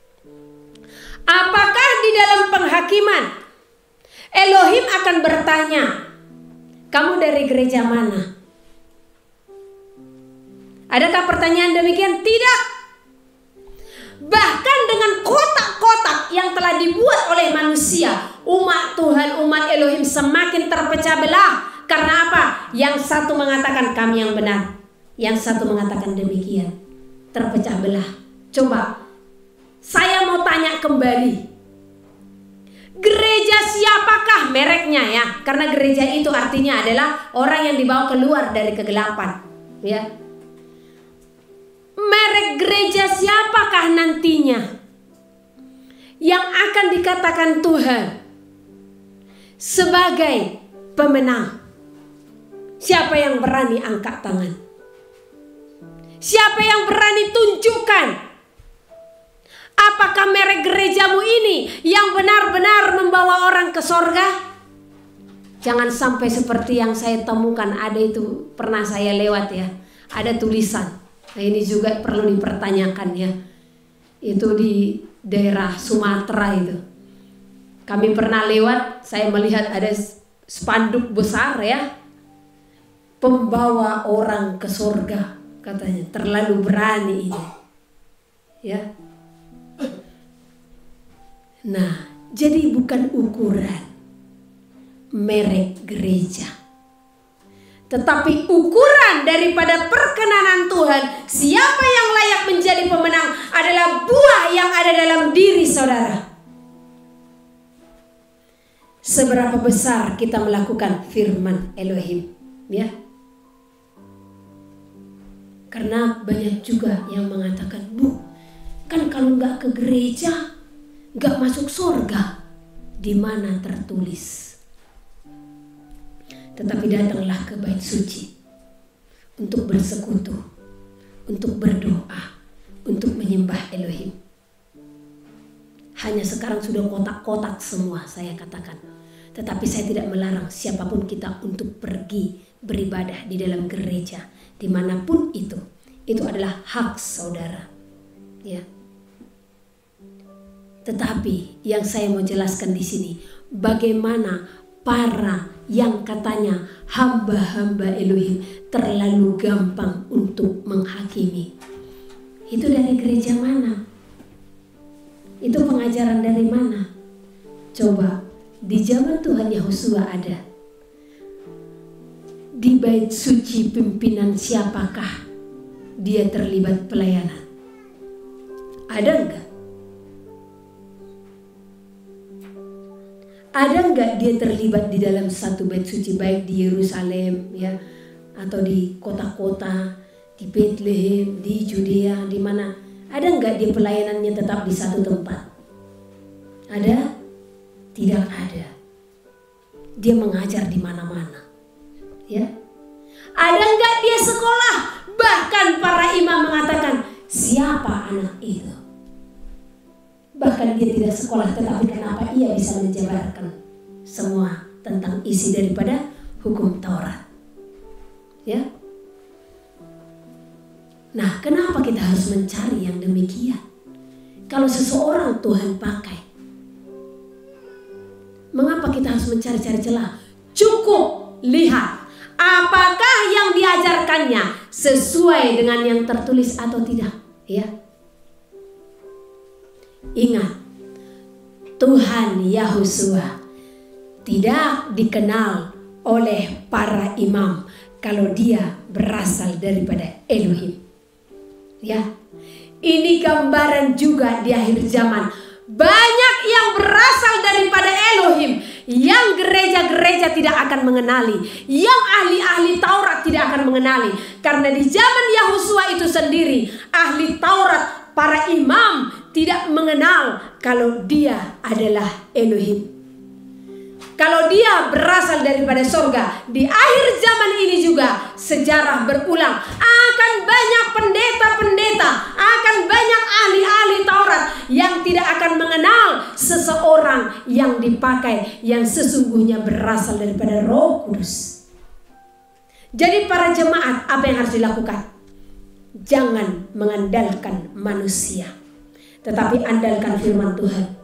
Apakah di dalam penghakiman Elohim akan bertanya, kamu dari gereja mana? Adakah pertanyaan demikian? Tidak. Bahkan dengan kotak-kotak yang telah dibuat oleh manusia, umat Tuhan, umat Elohim semakin terpecah belah. Karena apa? Yang satu mengatakan kami yang benar, yang satu mengatakan demikian. Terpecah belah. Coba saya mau tanya kembali, gereja siapakah mereknya ya? Karena gereja itu artinya adalah orang yang dibawa keluar dari kegelapan, ya. Merek gereja siapakah nantinya yang akan dikatakan Tuhan sebagai pemenang? Siapa yang berani angkat tangan? Siapa yang berani tunjukkan? Apakah merek gerejamu ini yang benar-benar membawa orang ke sorga? Jangan sampai seperti yang saya temukan, ada itu pernah saya lewat ya, ada tulisan. Nah ini juga perlu dipertanyakan ya. Itu di daerah Sumatera itu. Kami pernah lewat, saya melihat ada spanduk besar ya. Pembawa orang ke surga katanya, terlalu berani ini. Ya. Nah, jadi bukan ukuran merek gereja, tetapi ukuran daripada perkenanan Tuhan, siapa yang layak menjadi pemenang adalah buah yang ada dalam diri saudara. Seberapa besar kita melakukan firman Elohim, ya? Karena banyak juga yang mengatakan, Bu, kan kalau nggak ke gereja, nggak masuk surga. Di mana tertulis? Tetapi datanglah ke bait suci untuk bersekutu, untuk berdoa, untuk menyembah Elohim. Hanya sekarang sudah kotak-kotak semua saya katakan. Tetapi saya tidak melarang siapapun kita untuk pergi beribadah di dalam gereja, dimanapun itu. Itu adalah hak saudara. Ya. Tetapi yang saya mau jelaskan di sini, bagaimana para yang katanya hamba-hamba Elohim terlalu gampang untuk menghakimi. Itu dari gereja mana? Itu pengajaran dari mana? Coba, di zaman Tuhan Yahosua ada. Di bait suci pimpinan siapakah dia terlibat pelayanan? Ada enggak? Ada enggak dia terlibat di dalam satu bait suci, baik di Yerusalem ya, atau di kota-kota, di Bethlehem, di Judea, di mana? Ada enggak dia pelayanannya tetap di satu tempat? Ada? Tidak ada. Dia mengajar di mana-mana. Ya. Ada enggak dia sekolah? Bahkan para imam mengatakan, siapa anak itu? Bahkan dia tidak sekolah, tetapi kenapa ia bisa menjabarkan semua tentang isi daripada hukum Taurat? Ya. Nah, kenapa kita harus mencari yang demikian? Kalau seseorang Tuhan pakai, mengapa kita harus mencari-cari celah? Cukup lihat apakah yang diajarkannya sesuai dengan yang tertulis atau tidak, ya. Ingat, Tuhan Yahosua tidak dikenal oleh para imam kalau dia berasal daripada Elohim. Ya, ini gambaran juga di akhir zaman. Banyak yang berasal daripada Elohim, yang gereja-gereja tidak akan mengenali, yang ahli-ahli Taurat tidak akan mengenali. Karena di zaman Yahosua itu sendiri, ahli Taurat, para imam tidak mengenal kalau dia adalah Elohim, kalau dia berasal daripada sorga. Di akhir zaman ini juga sejarah berulang. Akan banyak pendeta-pendeta, akan banyak ahli-ahli Taurat yang tidak akan mengenal seseorang yang dipakai, yang sesungguhnya berasal daripada Roh Kudus. Jadi para jemaat, apa yang harus dilakukan? Jangan mengandalkan manusia, tetapi andalkan firman Tuhan.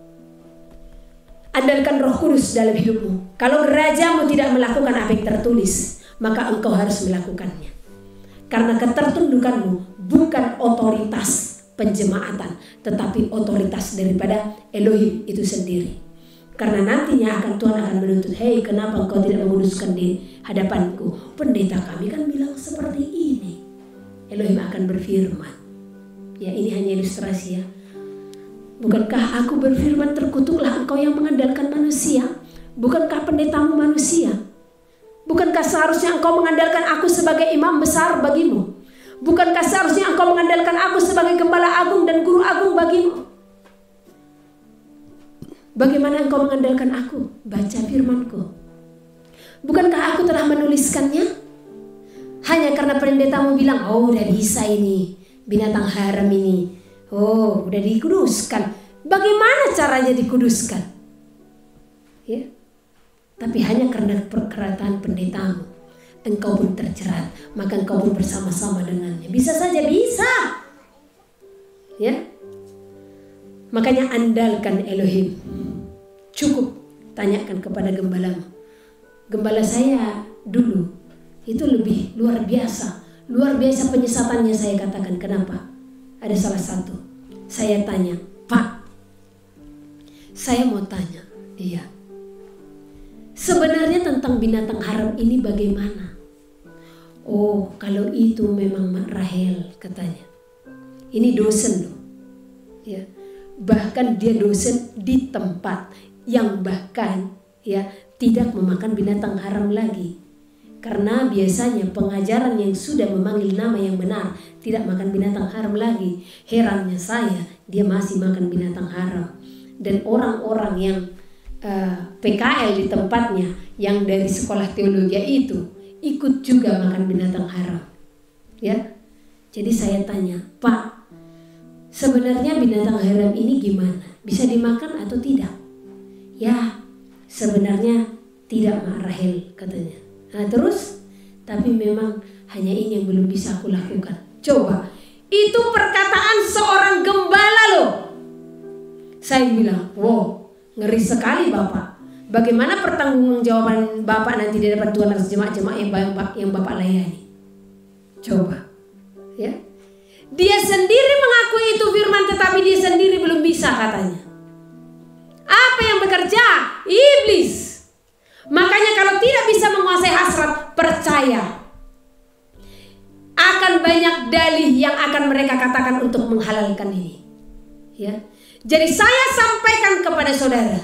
Andalkan Roh Kudus dalam hidupmu. Kalau gerajamu tidak melakukan apa yang tertulis, maka engkau harus melakukannya. Karena ketertundukanmu bukan otoritas penjemaatan, tetapi otoritas daripada Elohim itu sendiri. Karena nantinya akan Tuhan akan menuntut, hei, kenapa engkau tidak menguduskan di hadapanku? Pendeta kami kan bilang seperti ini. Elohim akan berfirman. Ya, ini hanya ilustrasi ya. Bukankah aku berfirman, terkutuklah engkau yang mengandalkan manusia? Bukankah pendetamu manusia? Bukankah seharusnya engkau mengandalkan aku sebagai imam besar bagimu? Bukankah seharusnya engkau mengandalkan aku sebagai gembala agung dan guru agung bagimu? Bagaimana engkau mengandalkan aku? Baca firmanku. Bukankah aku telah menuliskannya? Hanya karena pendetamu bilang, oh udah bisa ini, binatang haram ini. Oh, udah dikuduskan. Bagaimana caranya dikuduskan? Ya. Tapi hanya karena perkataan pendetamu, engkau pun terjerat, maka engkau pun bersama-sama dengannya. Bisa saja bisa. Ya. Makanya andalkan Elohim. Cukup tanyakan kepada gembalamu. Gembala saya dulu itu lebih luar biasa. Luar biasa penyesatannya, saya katakan. Kenapa? Ada salah satu, saya tanya, Pak, saya mau tanya, iya, sebenarnya tentang binatang haram ini bagaimana? Oh, kalau itu memang Mak Rahel, katanya. Ini dosen loh, ya. Bahkan dia dosen di tempat yang bahkan ya tidak memakan binatang haram lagi. Karena biasanya pengajaran yang sudah memanggil nama yang benar tidak makan binatang haram lagi. Herannya saya, dia masih makan binatang haram. Dan orang-orang yang uh, P K L di tempatnya, yang dari sekolah teologi itu, ikut juga makan binatang haram. Ya, jadi saya tanya, Pak, sebenarnya binatang haram ini gimana? Bisa dimakan atau tidak? Ya, sebenarnya tidak, Mak Rahel, katanya. Nah terus, tapi memang hanya ini yang belum bisa aku lakukan. Coba, itu perkataan seorang gembala loh. Saya bilang, wow, ngeri sekali Bapak. Bagaimana pertanggungjawaban Bapak nanti di depan Tuhan atas jemaat-jemaat yang, yang Bapak layani? Coba, ya. Dia sendiri mengakui itu firman, tetapi dia sendiri belum bisa, katanya. Apa yang bekerja? Iblis. Makanya kalau tidak bisa menguasai hasrat, percaya akan banyak dalih yang akan mereka katakan untuk menghalalkan ini. Ya. Jadi saya sampaikan kepada saudara,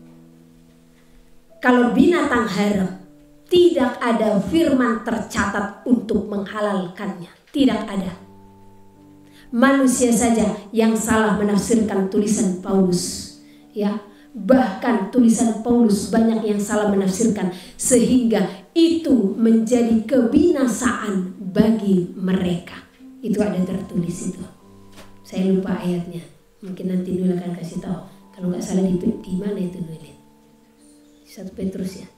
kalau binatang haram tidak ada firman tercatat untuk menghalalkannya, tidak ada. Manusia saja yang salah menafsirkan tulisan Paulus, ya. Bahkan tulisan Paulus banyak yang salah menafsirkan, sehingga itu menjadi kebinasaan bagi mereka. Itu ada tertulis itu. Saya lupa ayatnya. Mungkin nanti Nul akan kasih tahu. Kalau nggak salah di, di mana itu Nul? Satu Petrus ya.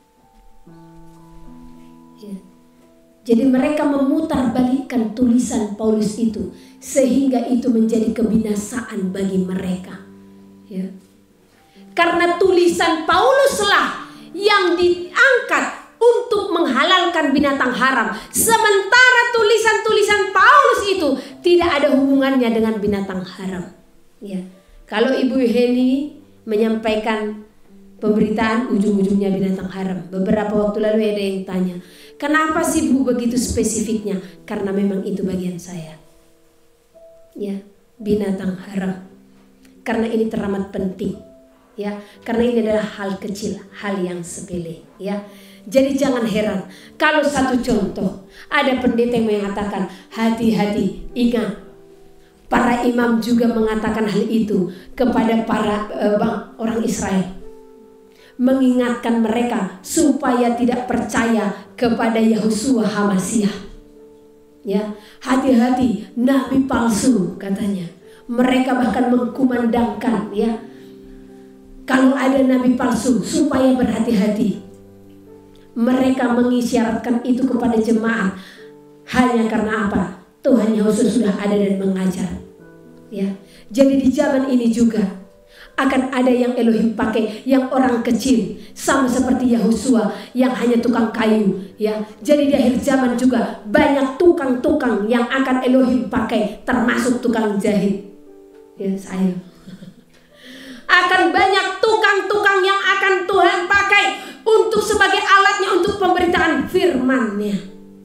Ya. Jadi mereka memutarbalikkan tulisan Paulus itu, sehingga itu menjadi kebinasaan bagi mereka. Ya. Karena tulisan Pauluslah yang diangkat untuk menghalalkan binatang haram. Sementara tulisan-tulisan Paulus itu tidak ada hubungannya dengan binatang haram. Ya. Kalau Ibu Heni menyampaikan pemberitaan, ujung-ujungnya binatang haram. Beberapa waktu lalu ada yang tanya, kenapa sih Bu begitu spesifiknya? Karena memang itu bagian saya. Ya, binatang haram. Karena ini teramat penting. ya, karena ini adalah hal kecil, hal yang sepele, ya. Jadi jangan heran kalau satu contoh ada pendeta yang mengatakan hati-hati, ingat para imam juga mengatakan hal itu kepada para uh, orang Israel, mengingatkan mereka supaya tidak percaya kepada Yahusua HaMasiah. Ya, hati-hati nabi palsu katanya. Mereka bahkan mengkumandangkan, ya, kalau ada nabi palsu supaya berhati-hati. Mereka mengisyaratkan itu kepada jemaat hanya karena apa? Tuhan Yesus sudah ada dan mengajar. Ya, jadi di zaman ini juga akan ada yang Elohim pakai, yang orang kecil, sama seperti Yahusua yang hanya tukang kayu. Ya, jadi di akhir zaman juga banyak tukang-tukang yang akan Elohim pakai, termasuk tukang jahit. Ya, saya. Akan banyak tukang-tukang yang akan Tuhan pakai untuk sebagai alatnya untuk pemberitaan firman-Nya.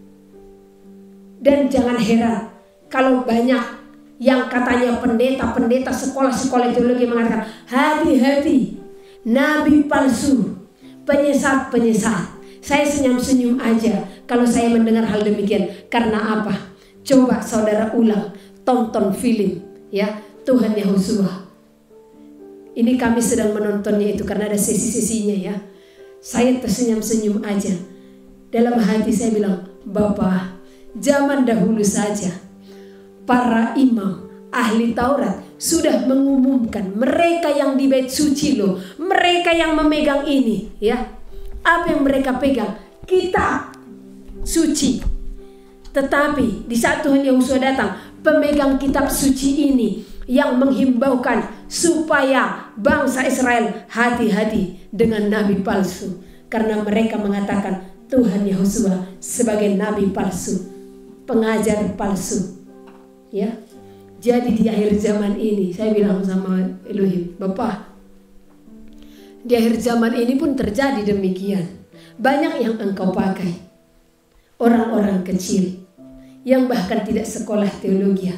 Dan jangan heran kalau banyak yang katanya pendeta-pendeta sekolah-sekolah teologi mengatakan hati-hati nabi palsu, penyesat-penyesat. Saya senyum-senyum aja kalau saya mendengar hal demikian. Karena apa? Coba saudara ulang, tonton film, ya, Tuhan Yahusua. Ini kami sedang menontonnya itu karena ada sesi-sesinya, ya. Saya tersenyum-senyum aja. Dalam hati saya bilang, Bapak, zaman dahulu saja para imam, ahli Taurat sudah mengumumkan, mereka yang di bait suci loh, mereka yang memegang ini, ya. Apa yang mereka pegang? Kitab suci. Tetapi di saat Tuhan Yahusua datang, pemegang kitab suci ini yang menghimbaukan supaya bangsa Israel hati-hati dengan nabi palsu, karena mereka mengatakan Tuhan Yahusua sebagai nabi palsu, pengajar palsu. Ya, jadi di akhir zaman ini saya bilang sama Elohim, Bapak, di akhir zaman ini pun terjadi demikian. Banyak yang engkau pakai, orang-orang kecil yang bahkan tidak sekolah teologi.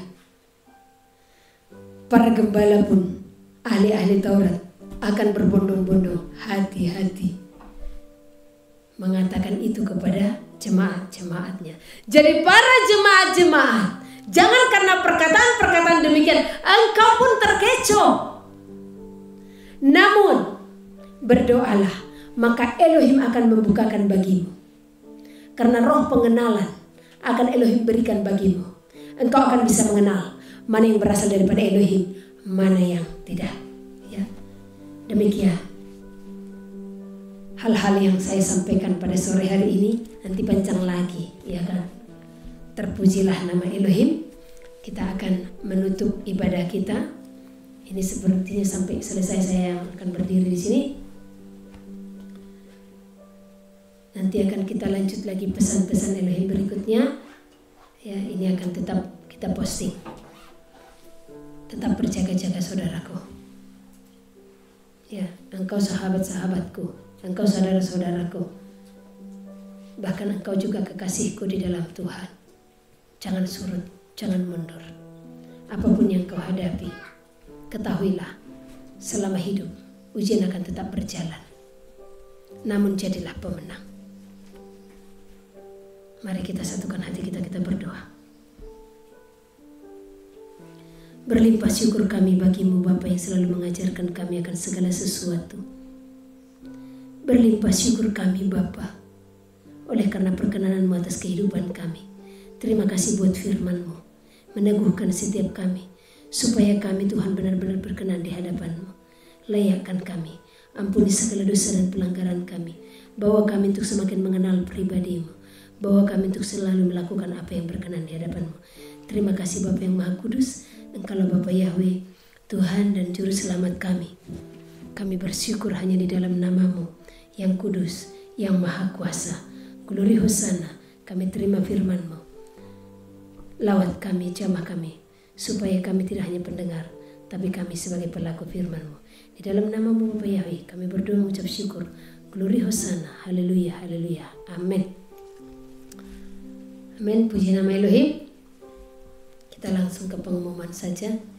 Para gembala pun, ahli-ahli Taurat akan berbondong-bondong, hati-hati mengatakan itu kepada jemaat-jemaatnya. Jadi para jemaat-jemaat, jangan karena perkataan-perkataan demikian engkau pun terkecoh. Namun berdoalah, maka Elohim akan membukakan bagimu. Karena roh pengenalan akan Elohim berikan bagimu. Engkau akan bisa mengenal mana yang berasal daripada Elohim, mana yang tidak. Ya, demikian hal-hal yang saya sampaikan pada sore hari ini. Nanti panjang lagi, ya kan? Terpujilah nama Elohim. Kita akan menutup ibadah kita. Ini sepertinya sampai selesai saya yang akan berdiri di sini. Nanti akan kita lanjut lagi pesan-pesan Elohim berikutnya. Ya, ini akan tetap kita posting. Tetap berjaga-jaga saudaraku. Ya, engkau sahabat-sahabatku, engkau saudara-saudaraku. Bahkan engkau juga kekasihku di dalam Tuhan. Jangan surut, jangan mundur. Apapun yang kau hadapi, ketahuilah selama hidup ujian akan tetap berjalan. Namun jadilah pemenang. Mari kita satukan hati kita, kita berdoa. Berlimpah syukur kami bagimu Bapa yang selalu mengajarkan kami akan segala sesuatu. Berlimpah syukur kami Bapa oleh karena perkenananmu atas kehidupan kami. Terima kasih buat firman-Mu, meneguhkan setiap kami, supaya kami Tuhan benar-benar berkenan di hadapan-Mu. Layakkan kami, ampuni segala dosa dan pelanggaran kami, bawa kami untuk semakin mengenal pribadi-Mu, bawa kami untuk selalu melakukan apa yang berkenan di hadapan-Mu. Terima kasih Bapa yang Maha Kudus, Engkaulah Bapa Yahweh, Tuhan dan Juru Selamat kami. Kami bersyukur hanya di dalam nama-Mu yang kudus, yang Maha Kuasa. Glory Hosana, kami terima firman-Mu. Lawat kami, jamah kami, supaya kami tidak hanya pendengar, tapi kami sebagai pelaku firman-Mu. Di dalam nama-Mu Bapa Yahweh, kami berdoa mengucap syukur. Glory Hosana, haleluya, haleluya, amin. Amin, puji nama Elohim. Kita langsung ke pengumuman saja.